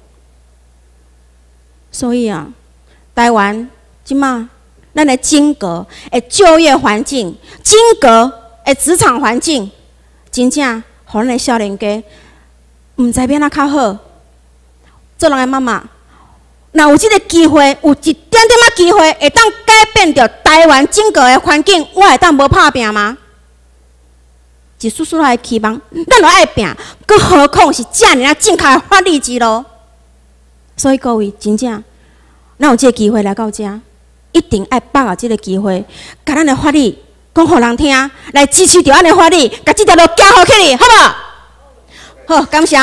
所以啊，台湾即马咱的整个的就业环境、整个的职场环境，真正互咱的少年家毋知要哪较好。做人的妈妈，若有即个机会，有一点点仔机会，会当改变着台湾整个的环境，我会当无拍拼吗？一丝丝来期望，咱就爱拼，更何况是遮尔啊正确的法律之路。所以各位真正，咱有这个机会来到遮，一定爱把握这个机会，甲咱的法律讲互人听，来支持着咱的法律，甲这条路行好起来，好无？好，感谢。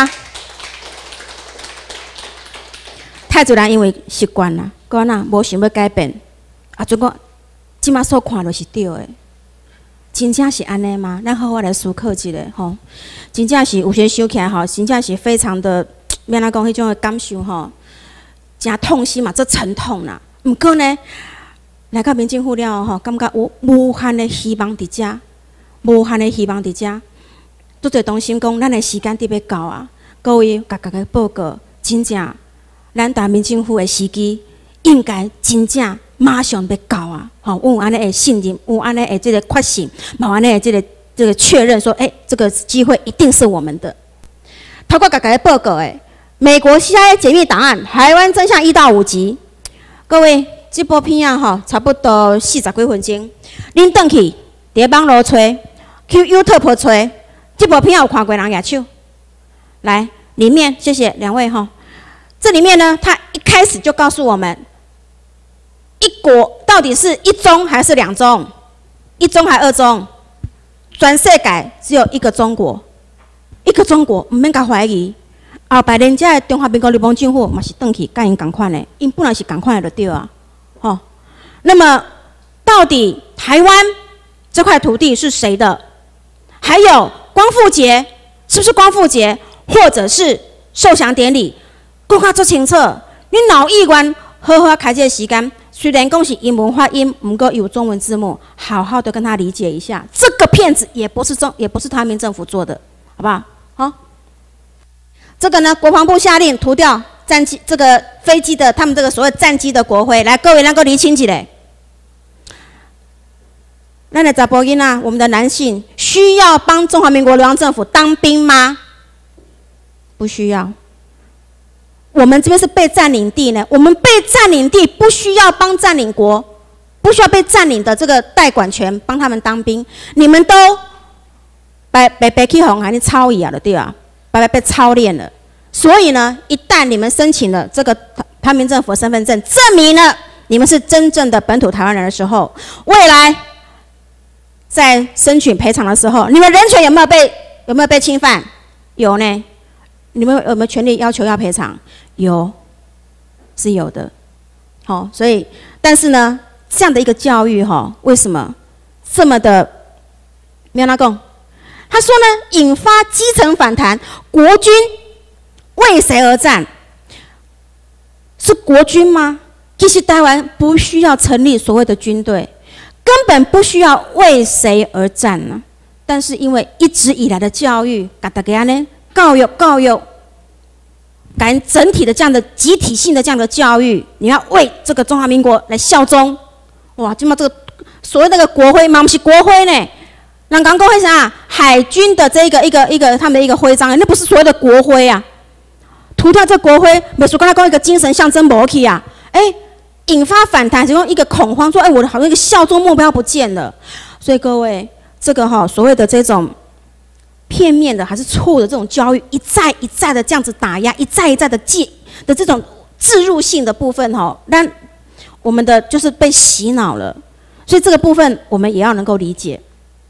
太多人因为习惯啦，个呐无想要改变，啊，总讲即马所看就是对的。真正是安尼吗？咱好好来思考一下吼。真正是有些想起来吼，真正是非常的，免咱讲迄种的感受吼，真痛心嘛，这沉痛啦。毋过呢，来到民政府了吼，感觉有无限的希望伫遮，无限的希望伫遮。拄侪同心讲，咱的时间得要到啊。各位，甲大家报告，真正咱台民政府的时机应该真正。马上要到啊！吼，有安尼的信任，有安尼的这个确信，有安尼的这个这个确认说，哎、欸，这个机会一定是我们的。透过大家的报告，哎，美国 C I A 解密档案，台湾真相一到五集。各位，这部片啊，吼，差不多四十几分钟，恁转去伫网络找，去 YouTube 找，这部片有看过人举手？来，里面谢谢两位哈。 这里面呢，他一开始就告诉我们，一国到底是一中还是两中？一中还二中？全世界只有一个中国，一个中国，唔免甲怀疑。后摆人家的中华民国日本政府嘛是转去甲因共款的，因本来是共款的就对啊，吼、哦。那么到底台湾这块土地是谁的？还有光复节是不是光复节，或者是受降典礼？讲较足清楚，你脑议员好好开这个时间，虽然讲是英文发音，不过有中文字幕，好好的跟他理解一下。这个片子也不是中，也不是台湾民政府做的，好不好？好，这个呢，国防部下令涂掉战机，这个飞机的他们这个所谓战机的国徽。来，各位能够厘清起来。那的查甫囡仔，我们的男性需要帮中华民国中央政府当兵吗？不需要。我们这边是被占领地呢，我们被占领地不需要帮占领国，不需要被占领的这个代管权帮他们当兵，你们都白白白去红还是操役啊了对吧？白白被操练了，所以呢，一旦你们申请了这个台湾民政府的身份证，证明了你们是真正的本土台湾人的时候，未来在申请赔偿的时候，你们人权有没有被有没有被侵犯？有呢。你们有没有权利要求要赔偿？有，是有的。好、哦，所以，但是呢，这样的一个教育哈、哦，为什么这么的没有拉共？他说呢，引发基层反弹，国军为谁而战？是国军吗？其实台湾不需要成立所谓的军队，根本不需要为谁而战呢。但是因为一直以来的教育，嘎达给安呢？教育，教育，感整体的这样的集体性的这样的教育，你要为这个中华民国来效忠。哇，今嘛这个所谓那个国徽嘛，不是国徽呢？人讲国徽啥？海军的这一个一个一个他们的一个徽章，那不是所谓的国徽啊。涂掉这国徽，美术刚才讲一个精神象征没去啊，哎、欸，引发反弹，只用一个恐慌，说哎、欸，我的好像一个效忠目标不见了。所以各位，这个哈、哦、所谓的这种。片面的还是错误的这种教育，一再一再的这样子打压，一再一再的记的这种置入性的部分哈，让我们的就是被洗脑了，所以这个部分我们也要能够理解。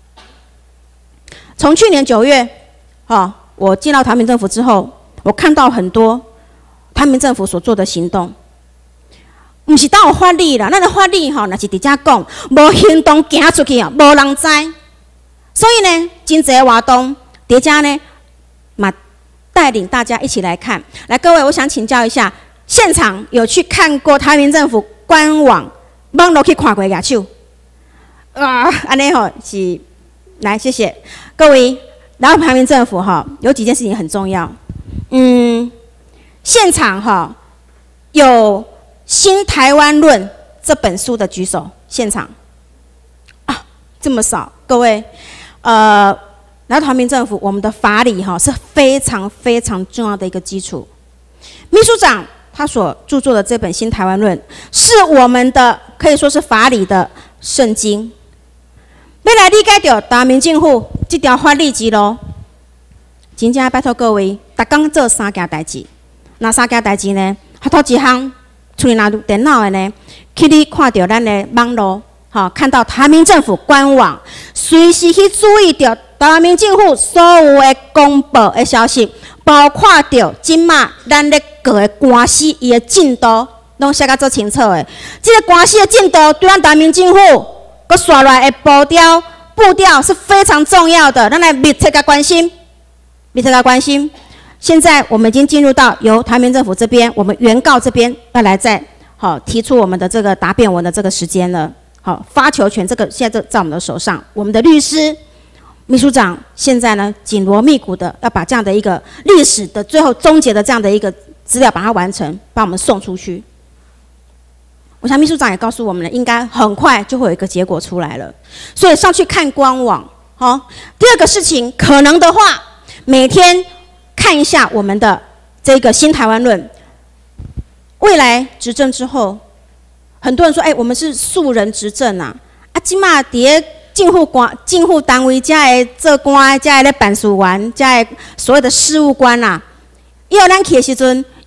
从去年九月，哈，我进到台湾民政府之后，我看到很多台湾民政府所做的行动，不是当有法律啦，咱的法律哈，那是直接讲，无行动行出去啊，无人知。所以呢，真侪活动。叠加呢，嘛带领大家一起来看。来，各位，我想请教一下，现场有去看过台湾民政府官网网络去看过亚手？啊，安尼吼是，来谢谢各位。然后台湾民政府哈，有几件事情很重要。嗯，现场哈有《新台湾论》这本书的举手，现场啊这么少，各位，呃。然后台湾民政府，我们的法理哈是非常非常重要的一个基础。秘书长他所著作的这本《新台湾论》，是我们的可以说是法理的圣经。要来理解到台湾民政府这条法律之路，真正拜托各位，逐工做三件代志。哪三件代志呢？头头一项，处理拿电脑的呢，去你看到咱的网络，好、哦、看到台湾民政府官网，随时去注意到。台湾民政府所有的公布的消息，包括着今嘛咱咧过的官司伊的进度，拢写甲足清楚的。这个官司的进度，对咱台湾民政府佮刷来的步调步调是非常重要的，咱来密切甲关心，密切甲关心。现在我们已经进入到由台湾民政府这边，我们原告这边要来再好提出我们的这个答辩文的这个时间了。好，发球权这个现在在我们的手上，我们的律师。秘书长现在呢紧锣密鼓的要把这样的一个历史的最后终结的这样的一个资料把它完成，把我们送出去。我想秘书长也告诉我们了，应该很快就会有一个结果出来了，所以上去看官网。好、哦，第二个事情，可能的话，每天看一下我们的这个新台湾论。未来执政之后，很多人说，哎，我们是素人执政啊，啊，今嘛伫政府官、政府单位遮的做官，遮的咧办事员，遮的所有的事务官啊，以后咱去的时阵，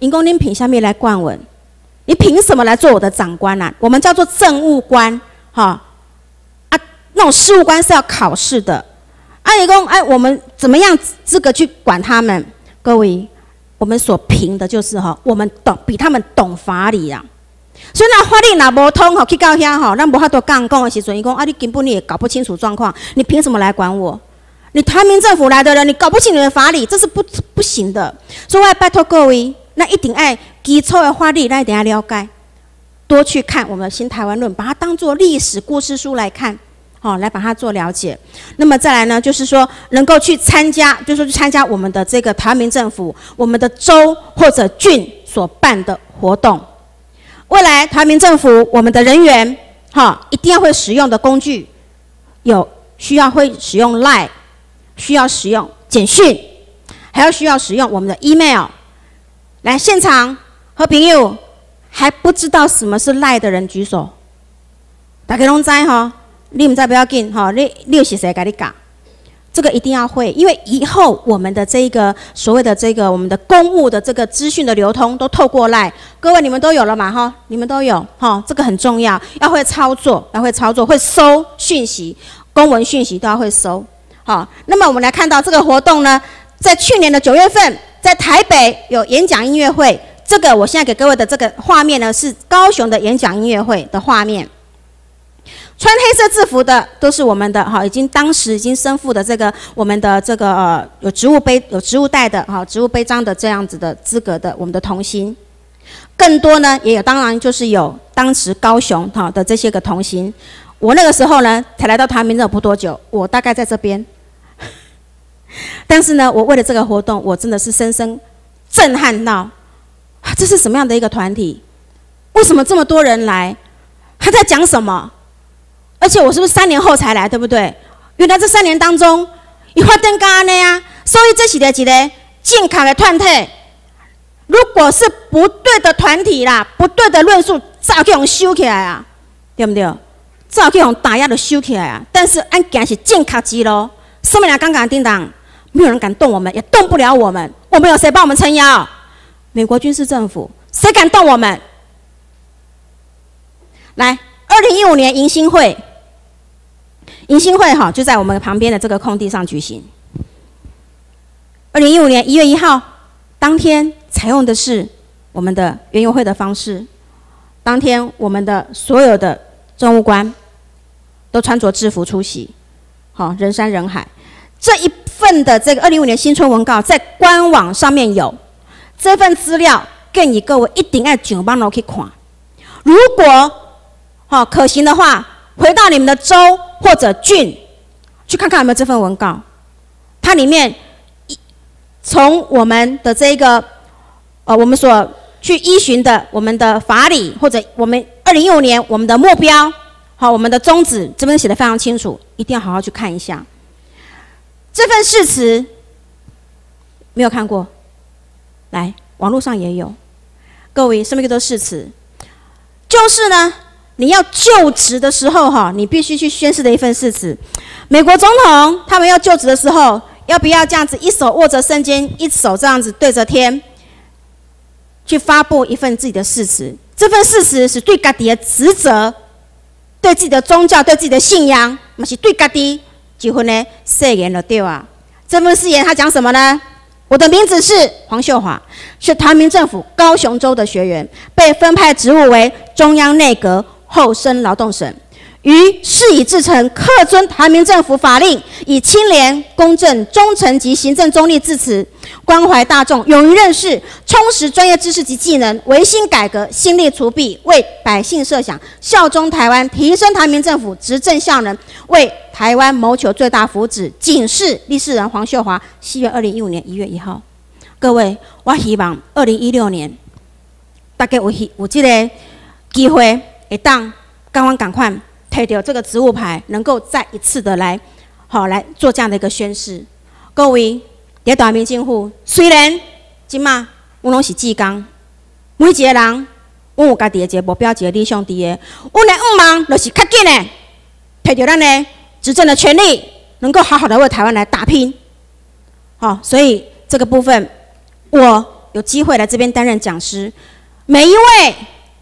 因公您凭下面来冠文，你凭什么来做我的长官啊？我们叫做政务官，哈啊，那种事务官是要考试的。啊，你讲哎，我们怎么样资格去管他们？各位，我们所凭的就是哈，我们懂比他们懂法理啊。所以那法律若无通吼，去到遐吼，咱无法度讲讲的时阵，伊讲啊，你根本你也搞不清楚状况，你凭什么来管我？你台民政府来的人，你搞不清你的法理，这是不不行的。所以我要拜托各位，那一定爱基础的法律，咱一定要了解，多去看我们的《新台湾论》，把它当作历史故事书来看。好、哦，来把它做了解。那么再来呢，就是说能够去参加，就是说去参加我们的这个台湾民政府、我们的州或者郡所办的活动。未来台湾民政府我们的人员，哈、哦，一定要会使用的工具，有需要会使用 LINE， 需要使用简讯，还要需要使用我们的 email。来现场和朋友还不知道什么是 LINE 的人举手，大家拢知哈。你唔知不要紧哈，你你有是谁给你讲？这个一定要会，因为以后我们的这个所谓的这个我们的公务的这个资讯的流通都透过 LINE， 各位你们都有了嘛哈？你们都有哈，这个很重要，要会操作，要会操作，会收讯息，公文讯息都要会收。好，那么我们来看到这个活动呢，在去年的九月份，在台北有演讲音乐会，这个我现在给各位的这个画面呢是高雄的演讲音乐会的画面。穿黑色制服的都是我们的哈，已经当时已经身负的这个我们的这个呃有职务背有职务带的哈职务背章的这样子的资格的我们的同心，更多呢也有当然就是有当时高雄哈的这些个同心。我那个时候呢才来到台湾民政府不多久，我大概在这边，但是呢我为了这个活动，我真的是深深震撼到，这是什么样的一个团体？为什么这么多人来？他在讲什么？而且我是不是三年后才来，对不对？原来这三年当中，伊发展干呢呀，所以这是的一个健康的团体。如果是不对的团体啦，不对的论述，早去用收起来啊，对不对？早去用打压的收起来啊。但是按讲是健康机咯，上面来刚刚叮当，没有人敢动我们，也动不了我们。我们有谁帮我们撑腰？美国军事政府，谁敢动我们？来，二零一五年迎新会。迎新会哈就在我们旁边的这个空地上举行。二零一五年一月一号当天采用的是我们的园游会的方式，当天我们的所有的政务官都穿着制服出席，好，人山人海。这一份的这个二零一五年新春文告在官网上面有，这份资料建议各位一定要上网去看。如果好可行的话，回到你们的州或者郡，去看看有没有这份文告。它里面从我们的这个呃，我们所去依循的我们的法理，或者我们二零一五年我们的目标，好，我们的宗旨，这边写得非常清楚，一定要好好去看一下。这份誓词没有看过，来，网络上也有。各位，什么叫做誓词？就是呢。你要就职的时候，哈，你必须去宣誓的一份誓词。美国总统他们要就职的时候，要不要这样子一手握着圣经，一手这样子对着天，去发布一份自己的誓词？这份誓词是对家己的职责，对自己的宗教，对自己的信仰，嘛是对家己一份的誓言了，对啊。这份誓言他讲什么呢？我的名字是黄秀华，是台湾民政府高雄州的学员，被分派职务为中央内阁厚生劳动省，于事已制成，恪遵台湾民政府法令，以清廉、公正、忠诚及行政中立致辞，关怀大众，勇于任事，充实专业知识及技能，维新改革，心力除弊，为百姓设想，效忠台湾，提升台湾民政府执政效能，为台湾谋求最大福祉。警示立誓人黄秀华，西元二零一五年一月一号。各位，我希望二零一六年大概有有这个机会。会当赶快赶快摕到这个职务牌，能够再一次的来，好来做这样的一个宣誓。各位，在台湾民政府，虽然今嘛我拢是志工，每一个人我有家己的一个目标，一个理想伫的，我的愿望就是较紧的，摕到咱的执政的权利，能够好好的为台湾来打拼。好，所以这个部分我有机会来这边担任讲师，每一位，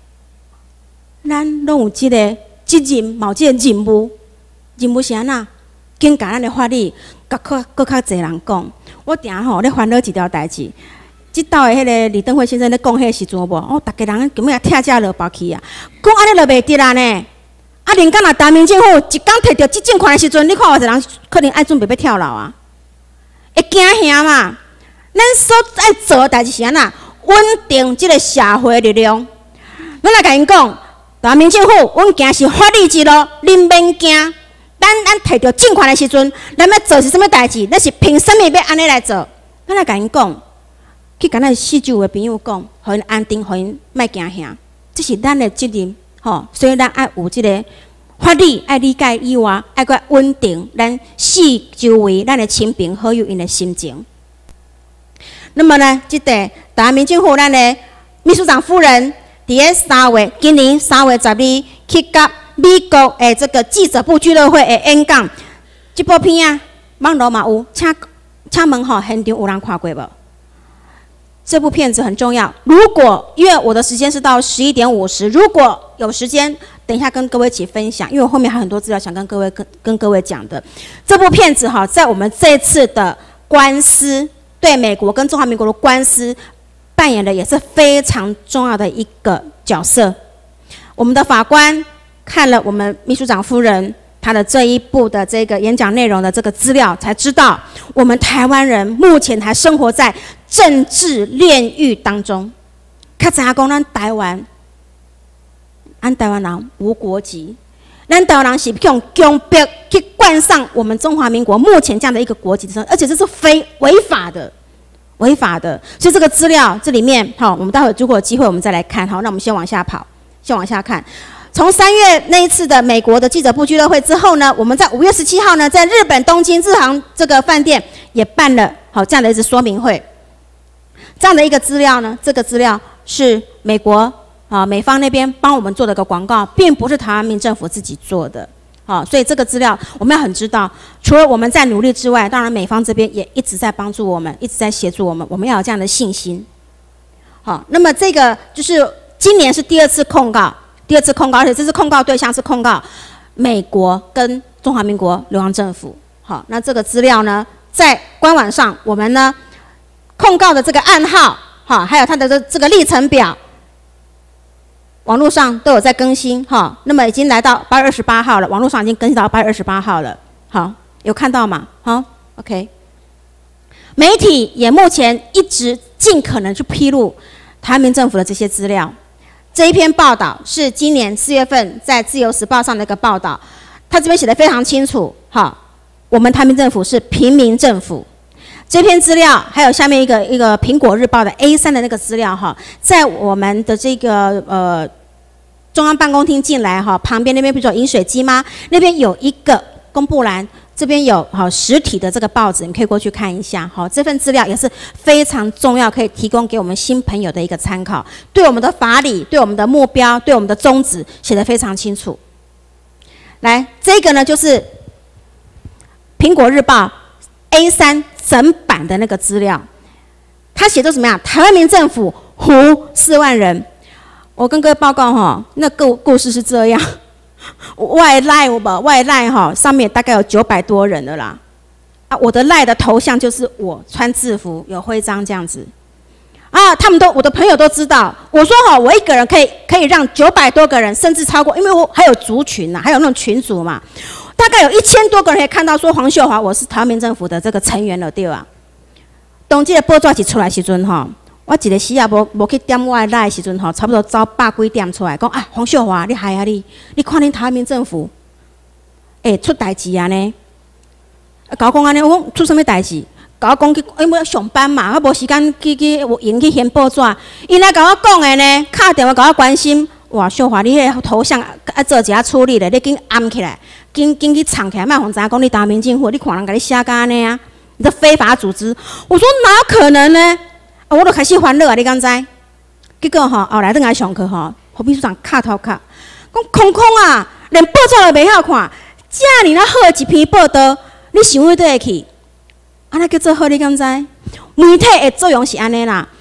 咱拢有这个责任，某这个任务，任务是安那？紧甲咱的法律，甲较搁较侪人讲。我定吼咧烦恼一条代志。即道的迄个李登辉先生咧讲迄个时阵无，哦，逐个人根本也跳架落包去啊！讲安尼就袂得啦呢。啊，连敢若台民政府一工摕到即种款的时阵，你看有一人可能爱准备要跳楼啊，会惊吓嘛？咱所爱做的代志是安那？稳定即个社会力量。咱来甲因讲，台民政府，阮行是法律之路，恁免惊。咱咱摕到证款的时阵，咱要做是啥物代志？咱是凭啥物要安尼来做？咱来甲因讲。去甲咱四周的朋友讲，互因安定，互因莫惊吓，这是咱的责任，吼。所以咱爱有即个法律，爱理解以外，爱个稳定咱四周围咱的亲朋好友因的心情。那么呢，即个台湾民政府咱的秘书长夫人，伫个三月，今年三月十二去甲美国的这个记者部俱乐部的演讲，这部片啊，网络嘛有，请请问吼，现场有人看过无？这部片子很重要。如果因为我的时间是到十一点五十，如果有时间，等一下跟各位一起分享，因为我后面还有很多资料想跟各位跟跟各位讲的。这部片子哈，在我们这次的官司对美国跟中华民国的官司扮演的也是非常重要的一个角色。我们的法官看了我们秘书长夫人他的这一部的这个演讲内容的这个资料，才知道我们台湾人目前还生活在政治炼狱当中。较早讲咱台湾，咱台湾人无国籍，咱台湾人是用强迫去冠上我们中华民国目前这样的一个国籍的时候，而且这是非违法的，违法的。所以这个资料这里面，好，我们待会如果有机会我们再来看。好，那我们先往下跑，先往下看。从三月那一次的美国的记者部俱乐会之后呢，我们在五月十七号呢，在日本东京日航这个饭店也办了好这样的一次说明会。这样的一个资料呢，这个资料是美国啊美方那边帮我们做的一个广告，并不是台湾民政府自己做的。好，所以这个资料我们要很知道，除了我们在努力之外，当然美方这边也一直在帮助我们，一直在协助我们，我们要有这样的信心。好，那么这个就是今年是第二次控告。第二次控告，而且这次控告对象是控告美国跟中华民国流亡政府。好，那这个资料呢，在官网上，我们呢控告的这个案号，好，还有它的这这个历程表，网络上都有在更新。哈，那么已经来到八月二十八号了，网络上已经更新到八月二十八号了。好，有看到吗？好 ，OK。媒体也目前一直尽可能去披露台湾民政府的这些资料。这一篇报道是今年四月份在《自由时报》上的一个报道，他这边写的非常清楚。哈，我们台湾民政府是平民政府。这篇资料还有下面一个一个《苹果日报》的 A 三 的那个资料哈，在我们的这个呃中央办公厅进来哈，旁边那边不是有饮水机吗？那边有一个公布栏。这边有好实体的这个报纸，你可以过去看一下。好，这份资料也是非常重要，可以提供给我们新朋友的一个参考，对我们的法理、对我们的目标、对我们的宗旨写得非常清楚。来，这个呢就是《苹果日报》A 三 整版的那个资料，他写的怎么样？台湾民政府胡四万人。我跟各位报告哈，那故故事是这样。外赖我吧，外赖哈，上面大概有九百多人了啦。啊，我的赖的头像就是我穿制服有徽章这样子。啊，他们都我的朋友都知道。我说哈，我一个人可以可以让九百多个人，甚至超过，因为我还有族群呐、啊，还有那种群组嘛，大概有一千多个人可以看到说黄秀华我是台湾民政府的这个成员了，对吧？当这个报纸一出来时阵哈。我一个时啊，无无去点我的赖的时阵吼，差不多走百几点出来，讲啊，黄秀华，你害啊你，你看恁台湾民政府，会、欸、出代志啊呢？甲我讲安尼，我讲出什么代志？甲我讲去，因为要上班嘛，我无时间去去用去填报纸。伊来甲我讲的呢，敲电话甲我关心，哇，秀华，你迄个头像啊做一下处理咧，你紧按起来，紧紧去藏起来，莫互知影讲你台湾民政府，你看人甲你写甲安尼啊，你这非法组织。我说哪有可能呢？啊、我都开始烦恼啊！你敢知？结果吼，后来等来上课吼，副秘书长卡头卡，讲空空啊，连报纸都袂晓看，遮尔那好一篇报道，你想要倒会去？安尼叫做好？你敢知？媒体的作用是安尼啦，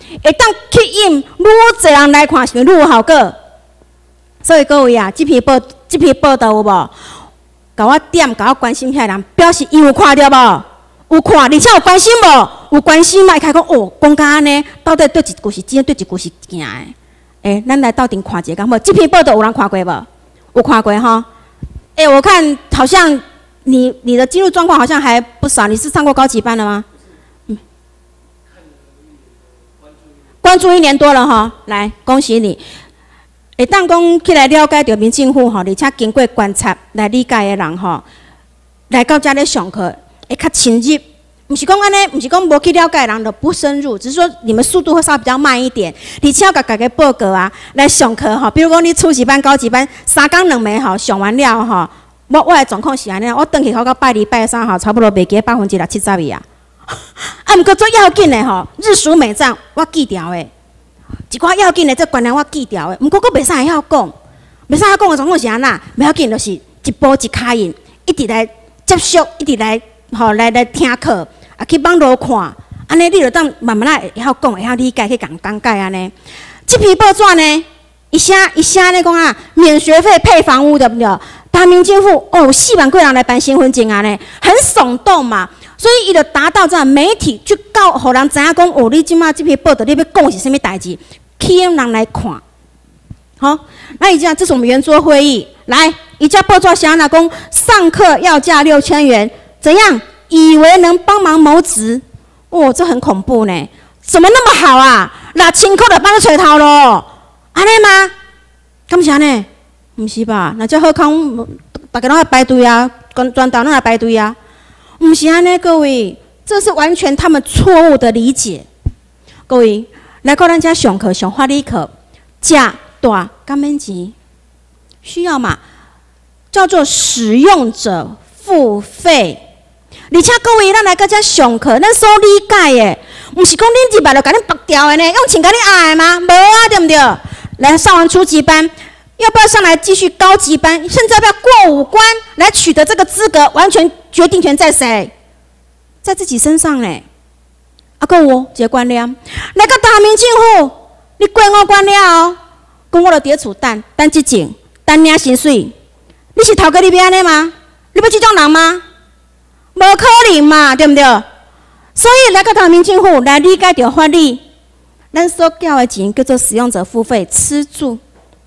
会当吸引愈侪人来看，是愈有效果。所以各位啊，这篇报这篇报道有无？甲我点，甲我关心遐人，表示伊有看到无？有看，而且有关心无？有关心嘛？伊开讲哦，讲甲安尼，到底对一句是真，对一句是假的？诶，咱来斗阵看一下，敢无？这篇报道有人看过无？有看过哈？诶，我看好像你你的进入状况好像还不少，你是上过高级班了吗？嗯，关注一年多了哈，来恭喜你。会当讲起来了解到民政府吼，而且经过观察来理解的人吼，来到遮咧上课会较深入。毋是讲安尼，毋是讲无去了解的人就不深入，只是说你们速度会稍微比较慢一点。而且要甲家己报告啊，来上课吼，比如讲你初级班、高级班三工两暝吼上完了吼，我我的状况是安尼，我转去考到拜二拜三吼，差不多袂记百分之六七十二啊。啊，毋过最要紧的吼，日数每账我记条的。一寡要紧的，这观念我记掉的。毋过，佫袂使会晓讲，袂使晓讲的状况是安那？袂要紧，就是一步一脚印，一直来接触，一直来吼来来听课，啊去网络看，安尼你就当慢慢来会晓讲，会晓理解，去共讲解安尼。这篇报纸呢，一写一写咧讲啊，免学费配房屋对不对？大民政府哦，四万几人来办身份证啊呢，很耸动嘛。所以，伊就达到这样媒体去告，互人知影讲哦，你即马这篇报道你要讲是啥物代志，吸引人来看。好，那伊讲这是我们圆桌会议，来，伊家报纸写哪讲上课要价六千元，怎样？以为能帮忙谋职，哦，这很恐怖呢，怎么那么好啊？六千块就帮你找头咯，安尼吗？敢是安尼？毋是吧？那这好康，大家拢来排队啊，全全岛拢来排队啊。毋是安尼，各位，这是完全他们错误的理解。各位，来到咱家上课上法律课，价大敢免钱，需要嘛？叫做使用者付费。而且各位，咱来到遮上课，咱所理解的，毋是讲恁入来就甲恁拔掉的呢，用钱甲恁压的吗？无啊，对不对？来上完初级班。要不要上来继续高级班？甚至要不要过五关来取得这个资格？完全决定权在谁？在自己身上嘞。啊，搁有一个观念，来到大民政府，你过五关了后，讲我就伫厝等，等执政，等领薪水。你是头家，你要安尼吗？你要这种人吗？无可能嘛，对不对？所以来到大民政府来理解到法律，咱所缴的钱叫做使用者付费，吃住。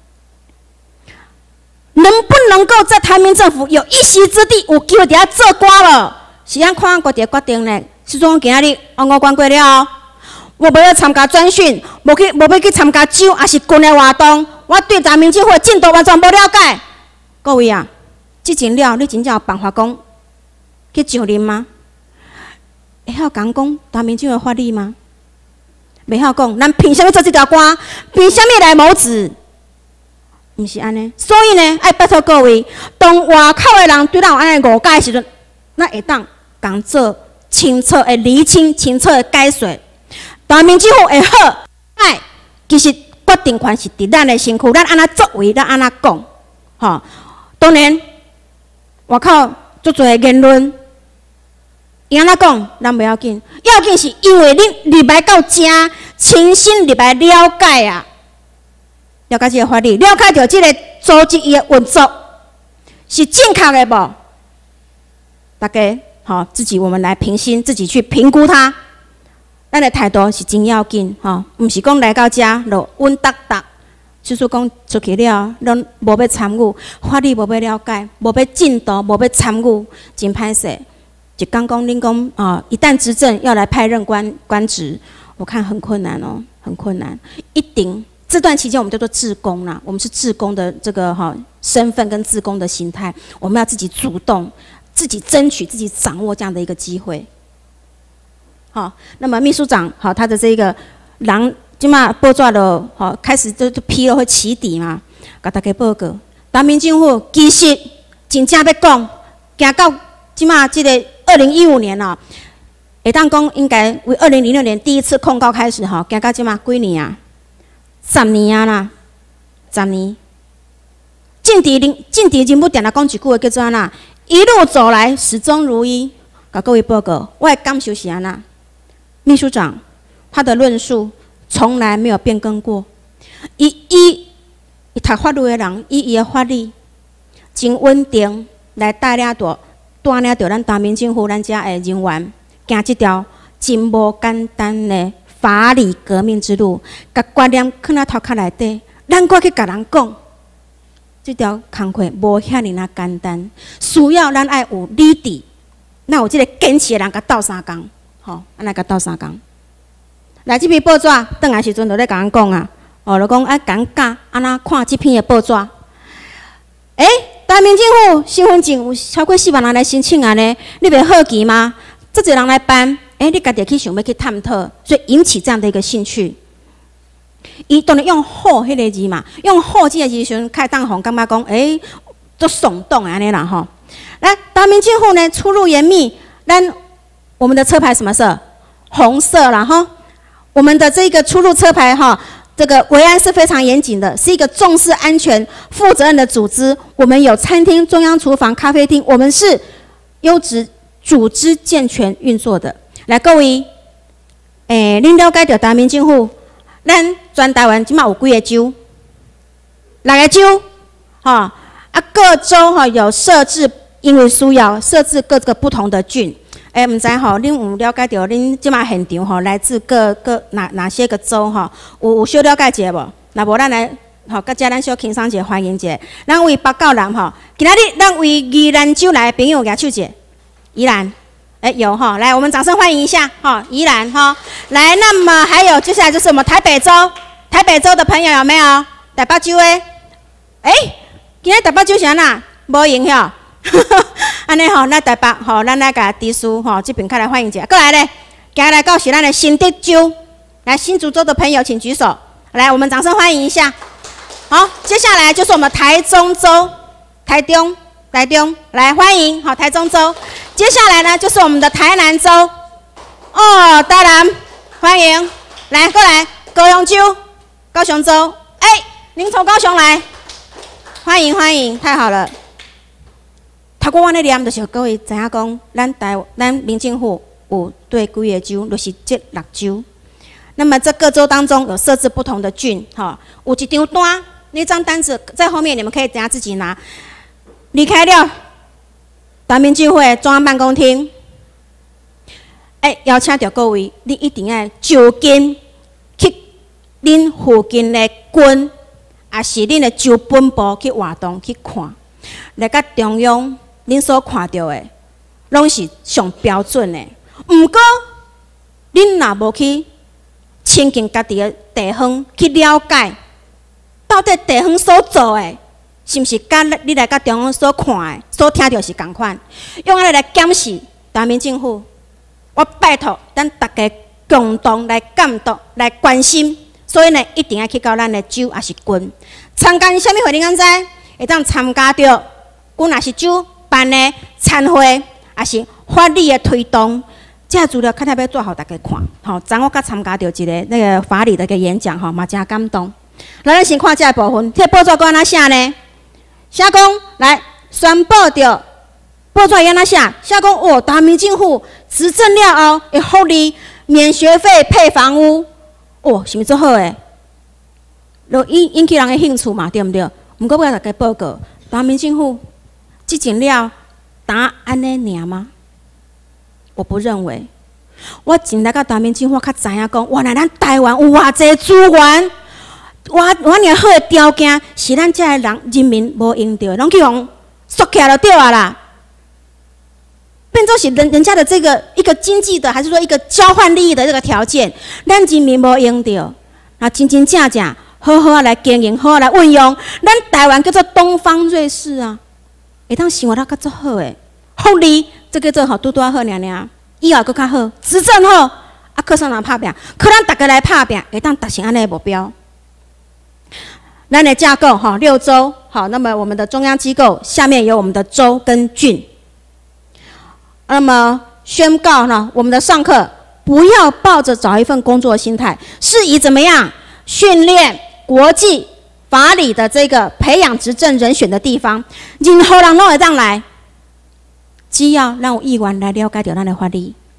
能不能够在台民政府有一席之地，有机会伫遐做官了？是咱看各地决定呢。是总今仔日我五关过了，我无要参加专训，无去无要去参加酒，还是军的活动，我对台民政府的进度完全无了解。各位啊，执政了，你真正有办法讲去上任吗？会晓讲讲台民政府的法律吗？袂晓讲，咱凭啥物做这条官？凭啥物来谋职？毋是安尼，所以呢，爱拜托各位，当外口的人对咱有安尼误解的时阵，咱会当共做清楚的厘清、清楚的解说。大民政府会好，爱其实决定权是伫咱的身躯，咱安怎作为，咱安怎讲，吼。当然，外口足侪言论，伊安怎讲，咱袂要紧，要紧是因为恁入来到遮，亲身入来了解啊。了解这个法律，了解到这个组织伊的运作是正确的无？大家好，自己我们来评心，自己去评估它。咱的态度是真要紧，吼，毋是讲来到遮就稳当当，就是讲出去了，咱无要参与法律，无要了解，无要进度，无要参与，真歹势。就刚讲恁讲啊，一旦执政要来派任官官职，我看很困难哦，很困难，一定。这段期间，我们叫做志工啦，我们是志工的这个哈身份跟志工的心态，我们要自己主动、自己争取、自己掌握这样的一个机会。好，那么秘书长好，他的这个人即马报纸了，好开始就就批了会起底嘛，甲大家报告，台民政府其实真正要讲，行到即马这个二零一五年啦，会当讲应该为二零零六年第一次控告开始哈，行到即马几年啊？十年啊啦，十年。政治人政治人物定来讲一句话叫做安那，一路走来始终如一。甲各位报告，我的感受是安那。秘书长他的论述从来没有变更过。伊伊伊读法律的人，以伊的法律真稳定来带领着带领着咱台民政府咱遮的人员，行这条真无简单的法理革命之路，甲观念放在头壳内底，咱搁去甲人讲。 这条工课无遐尼啊简单，需要咱爱有理智，咱有这个坚持的人甲斗相共，吼，安尼甲斗相共。来这篇报纸，转来时阵就咧甲咱讲啊，哦，就讲爱讲教安那看这篇的报纸。诶，台民政府身份证有超过四万人来申请啊呢，你袂好奇吗？这侪人来办，诶，你家己去想要去探讨，所以引起这样的一个兴趣。 伊当然用“好”迄个字嘛，用“好”这个字时，开当红感觉讲，诶、欸，都耸动安尼啦吼。来，台民政府呢出入严密，咱我们的车牌什么色？红色啦哈。我们的这个出入车牌哈，这个维安是非常严谨的，是一个重视安全、负责任的组织。我们有餐厅、中央厨房、咖啡厅，我们是优质、组织健全运作的。来，各位，诶、欸，恁了解到台民政府？ 咱全台湾即马有几个州？六个州，吼、哦、啊，各州吼有设置，因为需要设置各个不同的郡。诶、欸，毋知吼，恁有了解到恁即马现场吼来自各各哪哪些个州吼？有有小了解者无？若无咱来吼，甲遮咱小轻松者欢迎者。咱为北港人吼，今仔日咱为宜兰州来的朋友举手者，宜兰。 哎，有哈，来，我们掌声欢迎一下哈，宜兰哈，来，那么还有接下来就是我们台北州，台北州的朋友有没有？台北州诶，哎，今日台北州是安那？无赢吼，安尼吼，咱台北吼，咱来甲地书吼这边开来欢迎一下，过来咧，今日来到是咱的新竹州，来新竹州的朋友请举手，来，我们掌声欢迎一下。好，接下来就是我们台中州，台中。 台中来欢迎，好，台中州。接下来呢，就是我们的台南州。哦，台南欢迎，来过来，高雄州、高雄州。哎，您从高雄来，欢迎欢迎，太好了。头过我咧念，就是各位知影讲，咱台咱民政府有对几个州，就是这六州。那么这各州当中有设置不同的郡，哈，有一张单，那张单子在后面，你们可以等下自己拿。 离开了台民政府的中央办公厅，哎、欸，邀请到各位，你一定要就近去恁附近的郡，也是恁的州本部去活动去看，来甲中央恁所看到的，拢是上标准的。毋过，恁若无去亲近家己的地方去了解，到底地方所做的。 是毋是甲你来甲中央所看的、所听到是共款？用安尼来检视台民政府，我拜托咱大家共同来监督、来关心。所以呢，一定要去到咱的州也是郡参加什么会？你敢知？会当参加到郡也是州办的参会，也是法律的推动。这资料较特别做互大家看。吼、哦，昨我甲参加到一个那个法理的一个演讲，吼，嘛真感动。来，咱先看这部分，这报纸搁安怎写呢？ 写讲来宣布着，报纸安怎写？写讲哦，台民政府执政了后，会福利免学费、配房屋，哦，是毋是做好诶？就引引起人诶兴趣嘛，对毋对？毋过要大家报告，台民政府执政了，答安尼尔吗？我不认为。我进来到台民政府，较知影讲，原来咱台湾有偌济资源。 我我尔好的条件是咱遮的人人民无用到，拢去用缩起来就对啊啦。变做是人人家的这个一个经济的，还是说一个交换利益的这个条件，咱人民无用到，那真真正正好好来经营，好好来运用。咱台湾叫做东方瑞士啊，会当生活得较足好诶，福利这个做好拄拄好尔尔，以后搁较好，执政好，啊，靠啥人拍拼？靠咱大家来拍拼，会当达成安尼目标。 咱的架构哈，六州好，那么我们的中央机构下面有我们的州跟郡。那么宣告呢，我们的上课不要抱着找一份工作的心态，是以怎么样训练国际法理的这个培养执政人选的地方，任何人拢会当来，只要让议员来了解到咱的法律，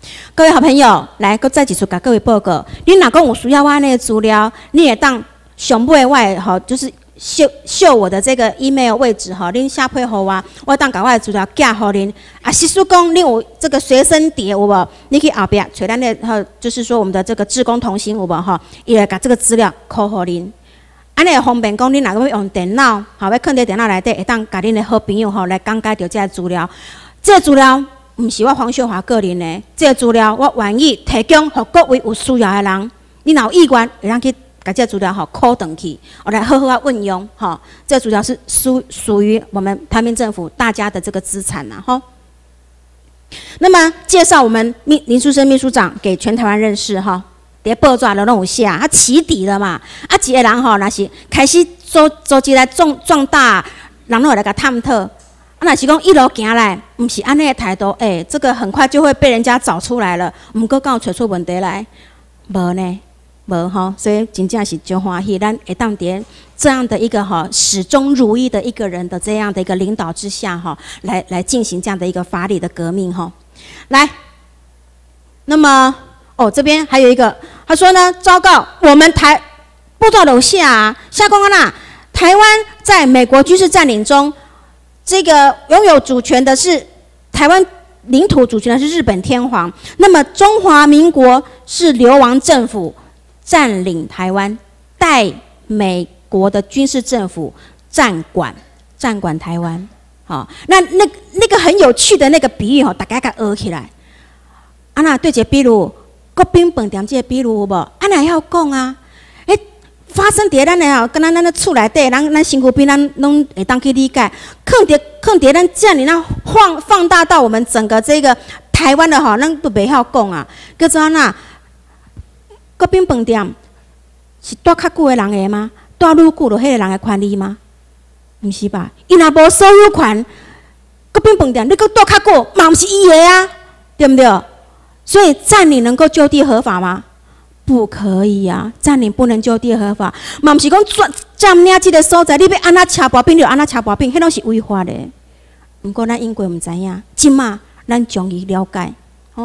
各位好朋友，来，搁再一次甲各位报告，你若讲有需要我安尼资料，你会当上尾我吼，就是秀秀我的这个 email 位置吼，恁写配互我，我当甲我的资料寄互恁。啊，实属讲恁有这个随身碟有无？你去后壁找咱的吼，就是说我们的这个志工同行有无吼，伊会甲这个资料扣互恁。安尼会方便讲，恁若要用电脑，吼，要放伫电脑内底，会当甲恁的好朋友吼来讲解着这个资料。这个资料毋是我黄秀华个人的，这个资料我愿意提供予各位有需要的人。你若有意愿，会当去把这个资料吼拷转去，我来好好啊运用吼。这个资料是属属于我们台湾政府大家的这个资产呐吼。那么介绍我们秘林书生秘书长给全台湾认识哈。伫报纸就拢有写，啊起底了嘛，啊一个人吼，若是开始组组织来壮壮大，人拢会来甲探讨。啊，若是讲一路行来，毋是安尼的态度，诶、欸，这个很快就会被人家找出来了。毋过敢有找出问题来？无呢，无吼，所以真正是真欢喜，咱会当伫这样的一个吼始终如一的一个人的这样的一个领导之下吼，来来进行这样的一个法理的革命吼。来，那么。哦，这边还有一个，他说呢，糟糕，我们台报道楼下啊，下公安啦，台湾在美国军事占领中，这个拥有主权的是台湾领土主权的是日本天皇，那么中华民国是流亡政府占领台湾，代美国的军事政府占管占管台湾。好、哦，那那那个很有趣的那个比喻哦，大家给学起来。啊那对一个比如。国宾饭店这个比如有无？安尼要讲啊！诶、欸，发生伫咱的吼，跟咱咱的厝内底，咱咱身躯边，咱拢会当去理解。放伫放伫咱这里，咱放放大到我们整个这个台湾的吼，咱都袂晓讲啊。叫做安那？国宾饭店是住较久的人的吗？住愈久就迄个人的权利吗？毋是吧？伊若无所有权，国宾饭店你搁住较久，嘛毋是伊的啊，对不对？所以占领能够就地合法吗？不可以啊，占领不能就地合法。嘛，不是讲占领这个所在，你要安那车薄饼就安那车薄饼，迄拢是违法的。不过咱英国唔知影，即马咱终于了解，哦。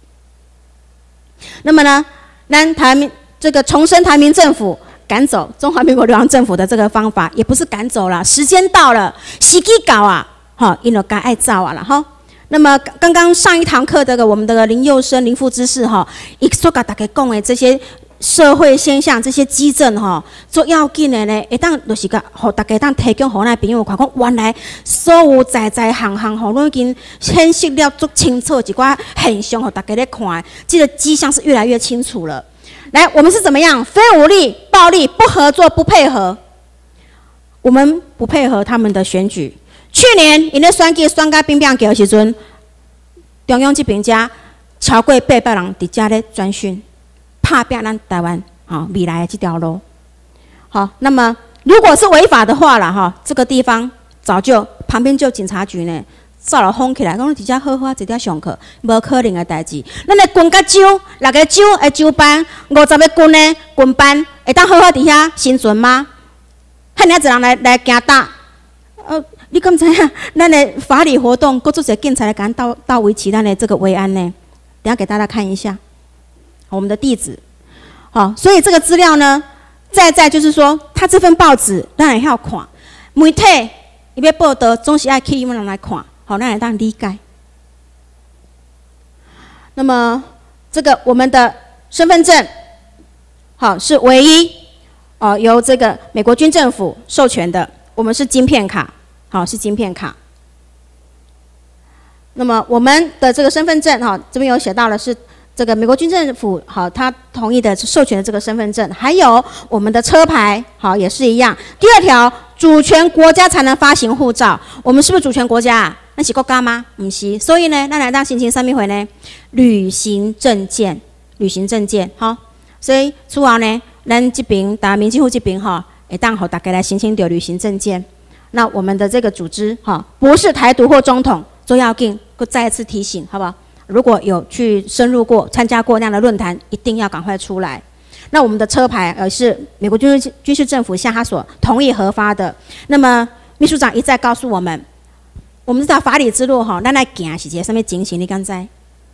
那么呢，咱台民这个重申台民政府赶走中华民国流亡政府的这个方法，也不是赶走了，时间到了，时机到啊，吼，因就该爱走啊了，吼。那么刚刚上一堂课的我们的林佑生林副知事哈，伊所甲大家讲的这些社会现象、这些基政哈，做要紧的呢，会当就是甲，互大家当提供互咱朋友看，讲原来所有在在行行吼，拢已经显示了足清楚一寡现象，互大家咧看，这个迹象是越来越清楚了。来，我们是怎么样？非武力、暴力、不合作、不配合，我们不配合他们的选举。去年因咧选举选到冰冰桥的时阵，中央这边遮超过八百人伫遮咧专训，拍拼咱台湾啊未来的这条路。好，那么如果是违法的话啦，哈，这个地方早就旁边就警察局呢，早就封起来，讲你伫遮好好啊，直接上课，无可能的代志。咱的军甲州六个州的州班，五十个军的军班，会当好好伫遐生存吗？遐尔子人来来行打，呃。你敢知影？咱的法理活动，各做些警察来赶到到维持咱的这个维安呢？等下给大家看一下我们的地址。好，所以这个资料呢，再再就是说，他这份报纸咱也要看，媒体伊要报道，总是爱去人来看，好，咱也当理解。那么这个我们的身份证，好是唯一哦由这个美国军政府授权的，我们是晶片卡。好，是晶片卡。那么我们的这个身份证，哈，这边有写到的是这个美国军政府，好，他同意的授权的这个身份证，还有我们的车牌，好，也是一样。第二条，主权国家才能发行护照，我们是不是主权国家啊？那是国家吗？不是。所以呢，咱来当申请什么回呢？旅行证件，旅行证件，好。所以此后呢，咱这边台湾民政府这边哈，会当互大家来申请到旅行证件。那我们的这个组织哈，不是台独或中统，都要给再一次提醒，好不好？如果有去深入过、参加过那样的论坛，一定要赶快出来。那我们的车牌呃是美国军事军事政府向他所同意核发的。那么秘书长一再告诉我们，我们这条法理之路哈，咱来行是一个什么情形？你敢知？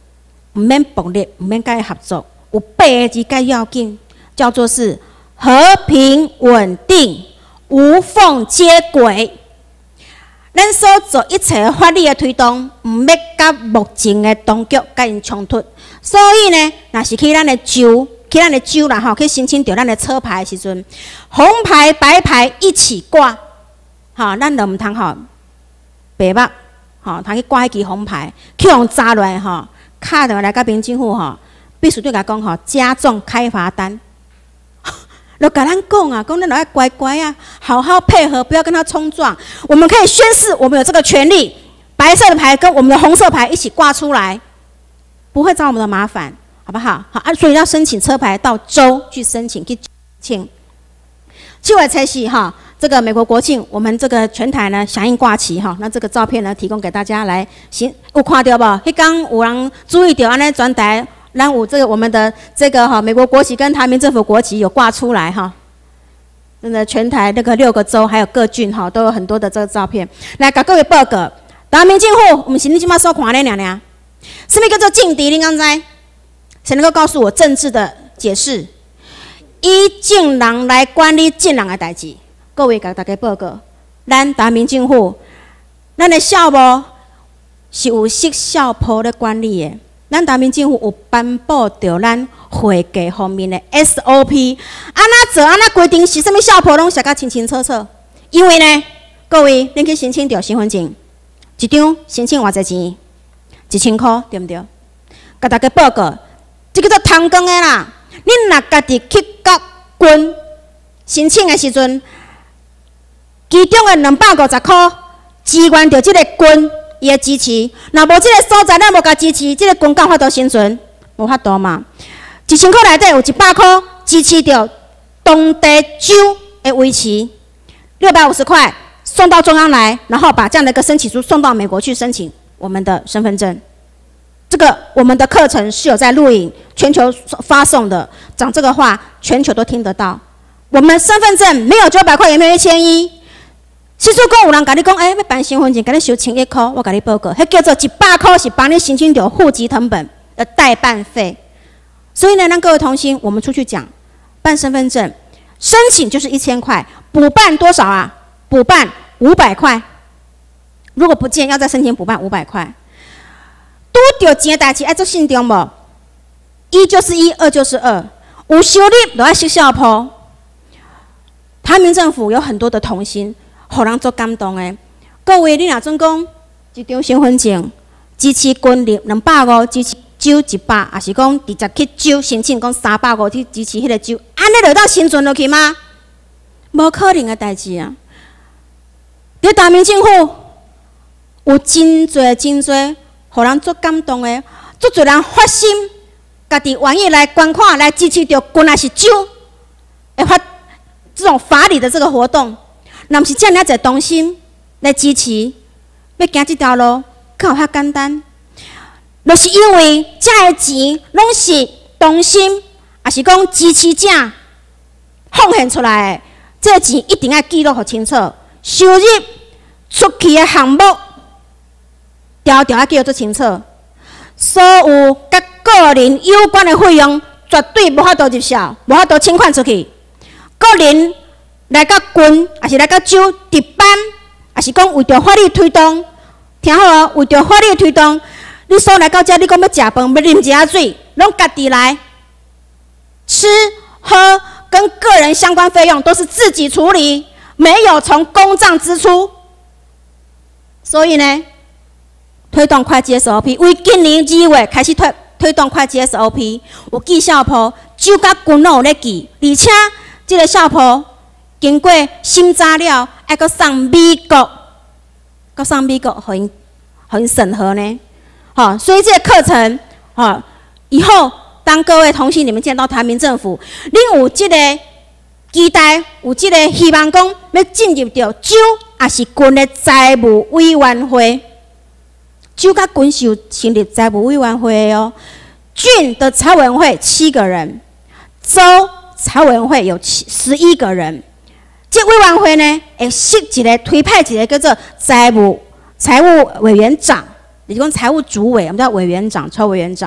唔免暴力，唔免甲伊合作，有八个字介要紧，叫做是和平稳定，无缝接轨。咱所做一切法律的推动，唔要甲目前的当局甲因冲突。所以呢，若是去咱的州，去咱的州啦吼，去申请到咱的车牌的时阵，红牌白牌一起挂，吼，咱就唔通吼白目，吼，通去挂迄支红牌，去互抓落来吼，敲电话来甲民政府吼，必须对甲讲吼，加重开罚单。就甲咱讲啊，讲咱要乖乖啊，好好配合，不要跟他冲撞。我们可以宣誓，我们有这个权利，白色的牌跟我们的红色牌一起挂出来，不会找我们的麻烦，好不好？好啊，所以要申请车牌到州去申请去请。七月七夕哈，这个美国国庆，我们这个全台呢响应挂旗哈。那这个照片呢，提供给大家来行，有看到不？迄天有人注意到安尼转台。咱有这个我们的这个哈美国国旗跟台民政府国旗有挂出来哈，真的全台那个六个州还有各郡哈都有很多的这个照片。来给各位报告，台民政府我们是你今麦所看的娘娘，什么叫做政治？你刚才谁能够告诉我政治的解释？以政人来管理政人的代志。各位给大家报告，咱台民政府，咱的校务是有设校谱咧管理的。咱台民政府有颁布着咱会计方面的 S O P， 安怎做安怎规定是啥物校谱拢写甲清清楚楚。因为呢，各位恁去申请着身份证，一张申请偌济钱？一千块，对不对？甲大家报告，这叫做贪工的啦。恁若家己去甲军申请的时阵，其中的两百五十块支援着这个军。伊的支持，若无即个所在，咱无甲支持，即个军港法度生存，无法度嘛。一千块内底有一百块支持着当地州的维持，六百五十块送到中央来，然后把这样的一个申请书送到美国去申请我们的身份证。这个我们的课程是有在录影，全球发送的，讲这个话全球都听得到。我们身份证没有九百块，也没有一千一。时阵讲有人甲你讲，哎、欸，要办身份证，甲你收千一块，我甲你报告，迄叫做一百块是帮你申请到户籍成本的代办费。所以呢，让各位同心，我们出去讲办身份证，申请就是一千块，补办多少啊？补办五百块。如果不见，要再申请补办五百块。拄着钱的代志爱做慎重无？一就是一，二就是二，有收入就要识校谱。台民政府有很多的同心。互人做感动的，各位，你若准讲一张身份证支持军力两百五，支持州一百，也是讲直接去州申请讲三百五去支持迄个州，安尼就当生存落去吗？无可能的代志啊！伫台民政府有真侪真侪，互人做感动的，足侪人发心，家己愿意来捐款来支持着军还是州，会发这种法理的这个活动。若毋是遮尔侪同心来支持，要行即条路，敢有遐简单？就是因为遮个钱拢是同心，也是讲支持者奉献出来的，这个钱一定要记录好清楚。收入出去的项目，条条要记录做清楚。所有甲个人有关的费用，绝对无法度入销，无法度请款出去。个人。来到军，还是来到州值班，还是讲为着法律推动？听好哦，为着法律推动，你所来到这，你讲要食饭，要啉一下水，拢家己来，吃喝跟个人相关费用都是自己处理，没有从公账支出。所以呢，推动会计 S O P， 为今年二月开始推推动会计 S O P， 有记校谱，州甲军拢有咧记，而且这个校谱。经过审查了，还阁送美国，阁送美国，互因互因审核呢。好、哦，所以这个课程，哦，以后当各位同学你们见到台民政府，恁有这个期待，有这个希望讲要进入到州也是军的财务委员会，州甲军是有成立财务委员会哦。郡的财委员会七个人，州财委员会有七十一个人。这委员会呢，会设一个推派一个叫做财务财务委员长，也就是讲财务主委，我们叫委员长、超委员长。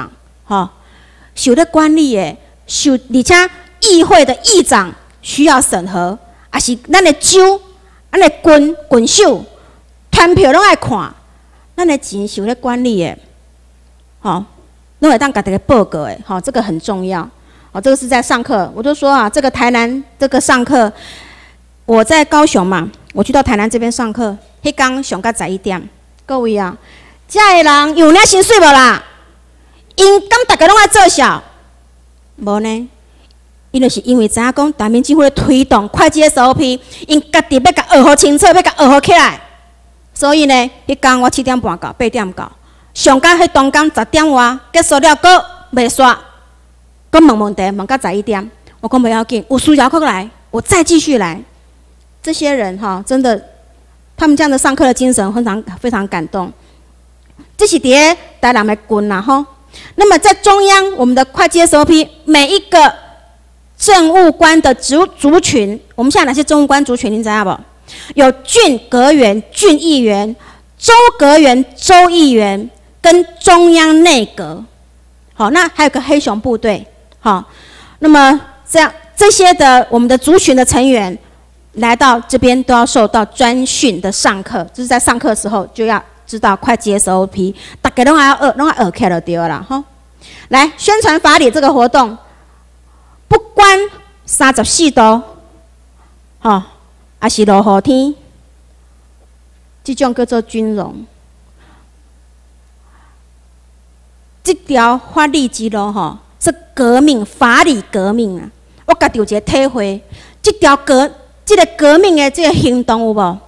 吼，是有咧管理的，是而且议会的议长需要审核，也是咱的州、咱的郡、郡守团票拢爱看，咱的钱是有咧管理的，吼，拢会当家己个报告的，吼，这个很重要。哦，这个是在上课，我就说啊，这个台南这个上课，我在高雄嘛，我去到台南这边上课，迄天上到十一点，各位啊，遮个人有领薪水无啦？因敢大家拢爱做小，无呢？因就是因为知影讲，台面政府咧推动会计 S O P， 因家己要甲学好清楚，要甲学好起来，所以呢，迄天我七点半到八点到，上到迄当天十点外结束了，阁袂煞。搁问问题，问到十一点，我讲不要紧，有需要过来，我再继续来。这些人哈，真的，他们这样的上课的精神非常非常感动。这是伫台南的郡啦吼。那么在中央，我们的会计 S O P 每一个政务官的族族群，我们现在哪些政务官族群，您知道不？有郡阁员、郡议员、州阁员、州议员，跟中央内阁。好，那还有个黑熊部队。好，那么这样这些的我们的族群的成员来到这边都要受到专训的上课，就是在上课的时候就要知道会计 S O P， 大家拢要学，拢要学起来就对了哈。来宣传法理这个活动，不管三十四度，哈，还是落雨天，这种叫做军容。这条法理之路吼。是革命，法理革命啊！我家己有一个体会，这条革，这个革命的这个行动有无？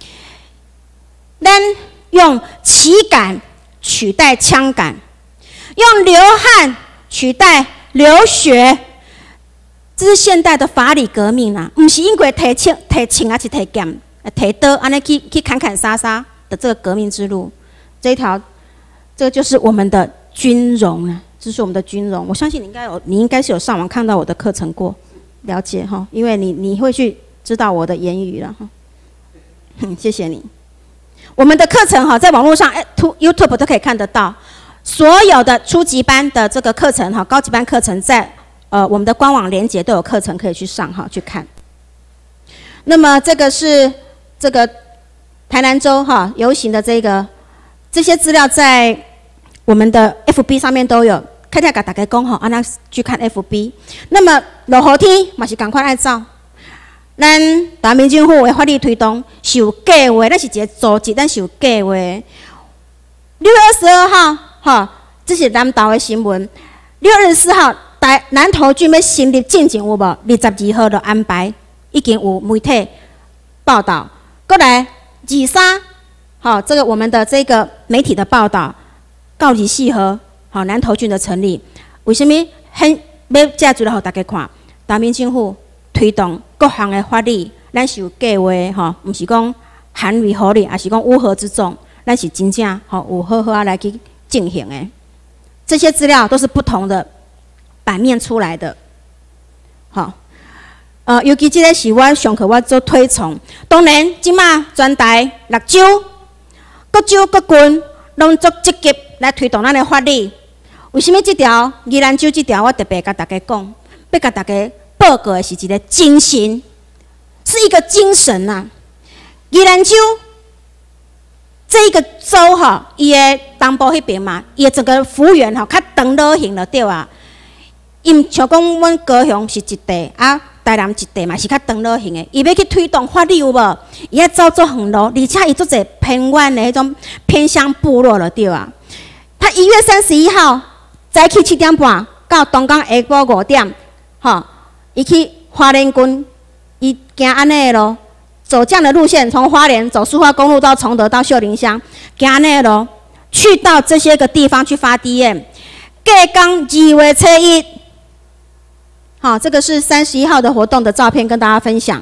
咱用旗杆取代枪杆，用流汗取代流血，这是现代的法理革命啦、啊！不是因为提枪、提枪还是提剑、提刀，安尼去去砍砍杀杀的这个革命之路，这一条，这个就是我们的军容啊！这是我们的军容，我相信你应该有，你应该是有上网看到我的课程过，了解哈，因为你你会去知道我的言语了哈。谢谢你。我们的课程哈，在网络上，哎 ，YouTube 都可以看得到，所有的初级班的这个课程哈，高级班课程在呃我们的官网连结都有课程可以去上哈去看。那么这个是这个台南州哈游行的这个这些资料在。我们的 F B 上面都有，开天甲大家讲吼，安那去看 F B。那么落雨天嘛是赶快爱走。咱台民政府的法律推动是有计划，咱是一个组织，咱是有计划。六月二十二号，哈，这是南投的新闻。六月二十四号，台南投郡要成立进前有无？二十二号就安排，已经有媒体报道。过来二三，好，这个我们的这个媒体的报道。告二四号，好南投郡的成立，为什么很要借出来给大家看？台民政府推动各项的法律，咱是有计划吼，毋是讲含于合理，也是讲乌合之众，咱是真正吼有好好啊来去进行的。这些资料都是不同的版面出来的，好，呃，尤其这个是我上课我做推崇，当然即马全台六州、各州各郡拢做积极。来推动咱的法律，为什么这条宜兰州这条我特别甲大家讲，要甲大家报告的是一个精神，是一个精神呐、啊。宜兰州这一个州哈，伊的东部迄边嘛，伊的整个幅员吼较长老型了对啊。因像讲阮高雄是一地啊，台南一地嘛是较长老型的，伊要去推动法律有无？伊要走足远路，而且伊做者偏远的迄种偏乡部落了对啊。他一月三十一号早起七点半到东港下晡五点，吼，伊去花莲郡，伊行安尼的路，走这样的路线，从花莲走苏花公路到崇德到秀林乡，行安尼的路，去到这些个地方去发 D M。隔天二月初一，好，这个是三十一号的活动的照片，跟大家分享。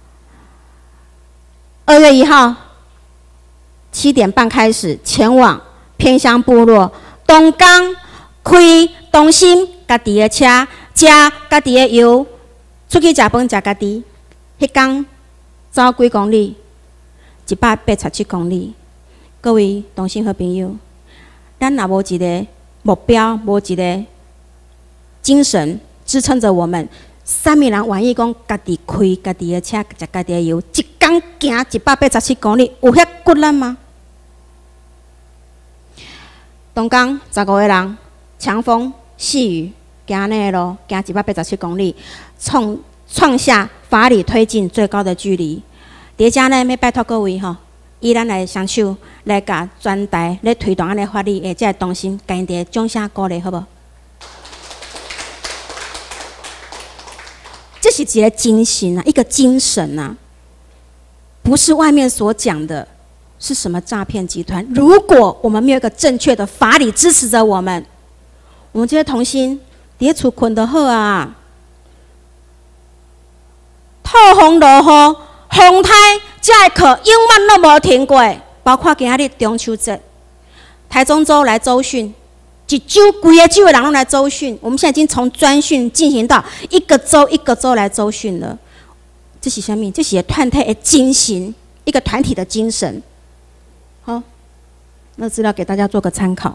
二月一号七点半开始前往。偏乡部落，东港开东心家己的车，食家己的油，出去食饭食家己。迄天走几公里？一百八十七公里。各位同心好朋友，咱若无一个目标，无一个精神支撑着我们。啥物人愿意讲家己开家己的车，食家己的油，一天行一百八十七公里，有遐骨力吗？东港十五个人，强风细雨，行安尼的路，行一百八十七公里，创创下法理推进最高的距离。伫遮呢，要拜托各位吼，依咱来双手来甲全台来推动安尼法理的这个同心，甲因哋掌声鼓励，好无？这是一个精神啊，一个精神啊，不是外面所讲的，是什么诈骗集团？如果我们没有一个正确的法理支持着我们，我们这些同心伫厝困就好啊。透风落雨，风台这个课永远都无停过，包括今仔日中秋节，台中州来州训。一州规个州的人拢来州训，我们现在已经从专训进行到一个州一个州来州训了。这是什么？这是团体的精神，一个团体的精神。好，那资料给大家做个参考。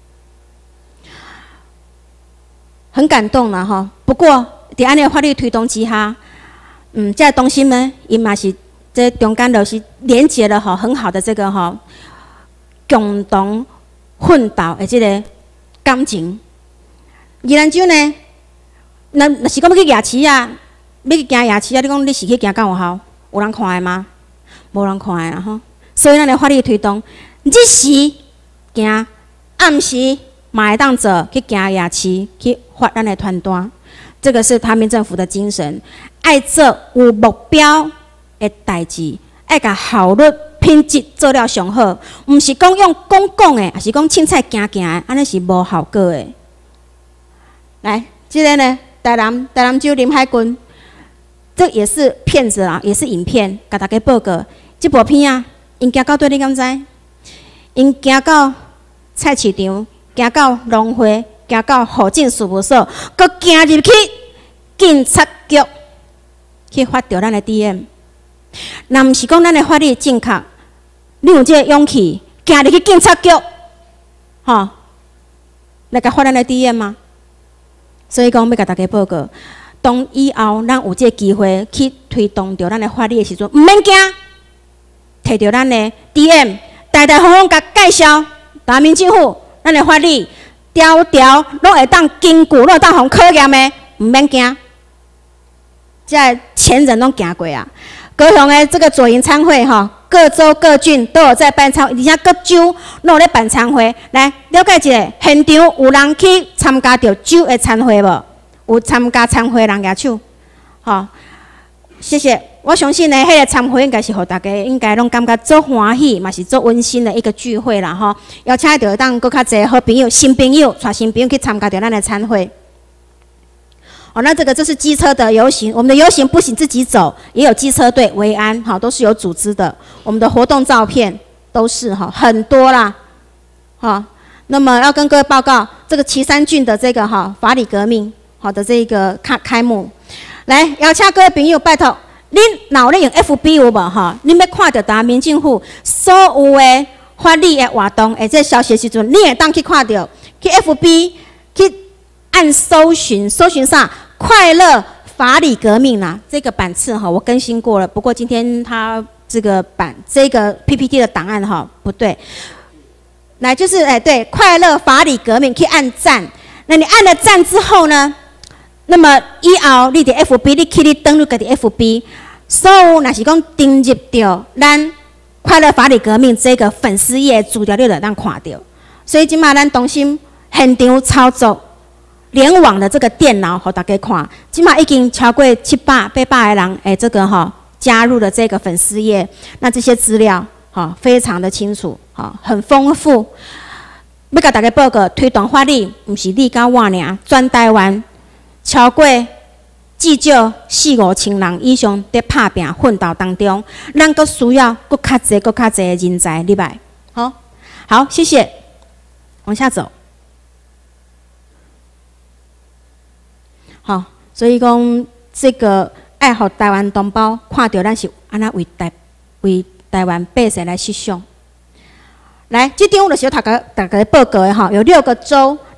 很感动了哈。不过在安尼法律推动之下，嗯，这东西呢，伊嘛是这中间就是连接了哈很好的这个哈共同奋斗的这个。感情，宜兰州呢，那那是讲要去夜市啊，要去行夜市啊？你讲你是去行教学校，有人看的吗？无人看的啦吼。所以咱来法律推动，日时行，暗时嘛会当做去行夜市，去发咱的传单。这个是他们政府的精神，爱做有目标的代志，爱甲效率。品质做了上好，毋是讲用讲讲的，也是讲凊彩行行的，安尼是无效果的。来，这个呢，台南台南州林海军，这也是片子啦，也是影片，甲大家报告。这部片啊，因行到对，你敢知？因行到菜市场，行到农会，行到户政事务所，佮行入去警察局去发掉咱的 D M。若毋是讲咱的法律正确。你有这个勇气，行入去警察局，吼，来甲发咱的 D M 吗？所以讲要甲大家报告，当以后咱有这个机会去推动着咱的法律的时阵，毋免惊，摕着咱的 D M， 大大方方甲介绍，台湾政府咱的法律条条拢会当根据，拢会当互考验的，毋免惊。这前人拢行过啊，高雄的这个左营参会吼。各州各郡都有在办参会，而且各州都有在办参会。来了解一下，现场有人去参加着州的参会无？有参加参会人举手，好，谢谢。我相信呢，迄个参会应该是互大家应该拢感觉做欢喜，嘛是做温馨的一个聚会啦吼。邀请着当搁较侪好朋友、新朋友，带新朋友去参加着咱的参会。哦，那这个就是机车的游行，我们的游行不仅自己走，也有机车队维安，哈，都是有组织的。我们的活动照片都是哈很多啦，哈。那么要跟各位报告，这个旗山郡的这个哈法理革命好的这个开开幕，来邀请各位朋友拜托，恁若有咧用 F B 有无哈？恁要看到台民政府所有的法理的活动，或者消息的时阵，你会当去看到，去 F B 去。按搜寻，搜寻上快乐法理革命啦、啊，这个版次哈，我更新过了。不过今天它这个版这个 P P T 的档案哈不对，来就是哎对，快乐法理革命可以按赞。那你按了赞之后呢，那么以后你的 F B 你去你登录个的 F B， 所有若是讲登入到咱快乐法理革命这个粉丝页资料，你就当看到。所以今嘛咱东心现场操作。联网的这个电脑，给大家看，起码已经超过七百、八百个人，哎，这个哈加入了这个粉丝页，那这些资料哈非常的清楚，哈很丰富。要甲大家报告，推动法律，不是你甲我尔，全台湾超过至少四五千人以上在打拼奋斗当中，咱阁需要阁较侪、阁较侪的人才，礼拜好，好，谢谢，往下走。好，所以讲这个爱好台湾同胞看到咱是安那为台为台湾百姓来设想。来，这张就是大家大家报告的哈，有六个州，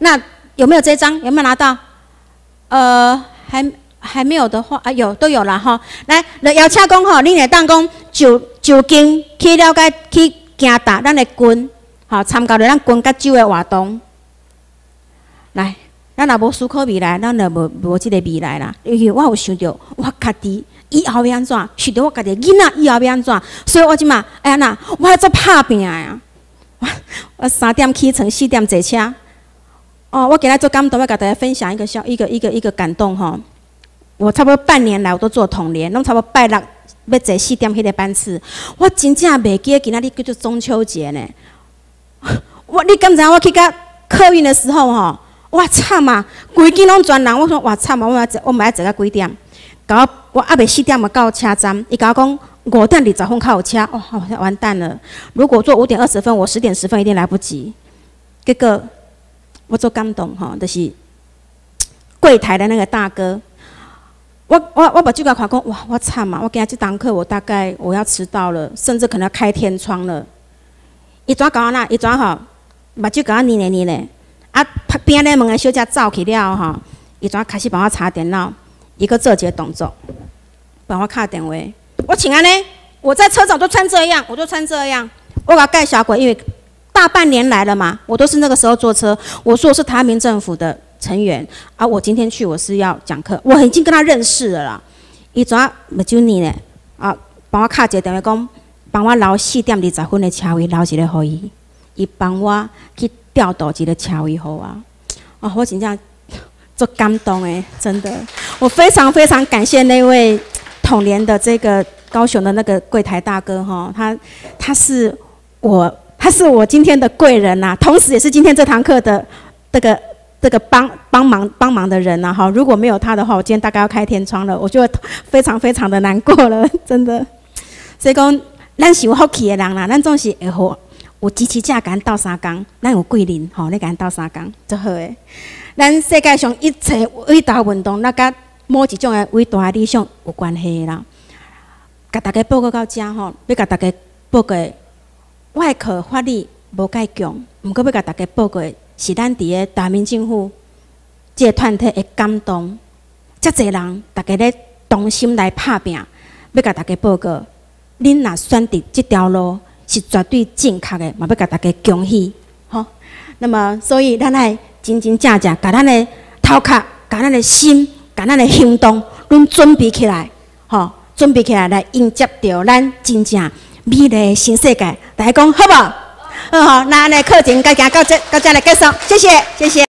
那有没有这张？有没有拿到？呃，还还没有的话，啊，有都有了哈。来，邀请讲吼，恁会当讲就就近去了解去行达咱的军，吼，参加着咱军甲州的活动。来，咱若无思考未来，咱就无无即个未来啦。因为我有想到我家己以后要安怎，想到我家己囡仔以后要安怎，所以我即马哎呀呐，我还做拍拼呀。我我三点起床，四点坐车。哦，我今仔做感动，要甲大家分享一个小一个一个一个感动吼。我差不多半年来我都做统联，拢差不多拜六要坐四点迄个班次。我真正袂记得今仔日叫做中秋节呢。我你敢知影我去甲客运的时候吼，哇惨啊，规间拢全人。我说哇惨啊，我要坐，我嘛要坐到几点？甲我我暗暝四点嘛到车站，伊甲我讲五点二十分才有车，哦，完蛋了！如果做五点二十分，我十点十分一定来不及。结果我做感动吼，就是柜台的那个大哥。我我我把这个看讲，哇，我惨嘛！我今日这堂课我大概我要迟到了，甚至可能要开天窗了。伊怎搞那？伊怎吼？目睭搞我捏咧捏咧，啊，边咧门的小姐走去了吼，伊怎开始帮我查电脑，一个做一个动作，帮我敲电话。我请安呢，我在车上都穿这样，我就穿这样。我甲介绍过，因为大半年来了嘛，我都是那个时候坐车。我说我是台湾民政府的成员，啊，我今天去我是要讲课，我已经跟他认识了啦。伊怎目睭呢？啊，帮我敲一个电话讲，帮我留四点二十分的车位，留一个互伊。伊帮我去调度一个车位互我。哦，我真正做感动诶，真的，我非常非常感谢那位统联的这个高雄的那个柜台大哥哈，他他是我他是我今天的贵人呐、啊，同时也是今天这堂课的这个这个帮帮忙帮忙的人呐、啊、哈。如果没有他的话，我今天大概要开天窗了，我就会非常非常的难过了，真的。所以讲，咱是有福气的人啦，咱总是会好。有支持者甲咱斗相共，咱有贵人吼，咧甲咱斗相共，足好诶。咱世界上一切伟大运动，那甲某一种诶伟大理想有关系啦。甲大家报告到遮吼，要甲大家报告，外科法律无介强，毋过要甲大家报告，是咱伫个大民政府即个团体的感动，遮侪人大家咧同心来拍拼，要甲大家报告，恁若选择即条路。是绝对正确的，嘛要甲大家恭喜，吼。那么，所以咱来真真正正，甲咱的头壳、甲咱的心、甲咱的行动，拢准备起来，吼，准备起来来迎接着咱真正美丽的新世界。大家讲好无？好，好，那咱的课程该行到这到这来结束，谢谢，谢谢。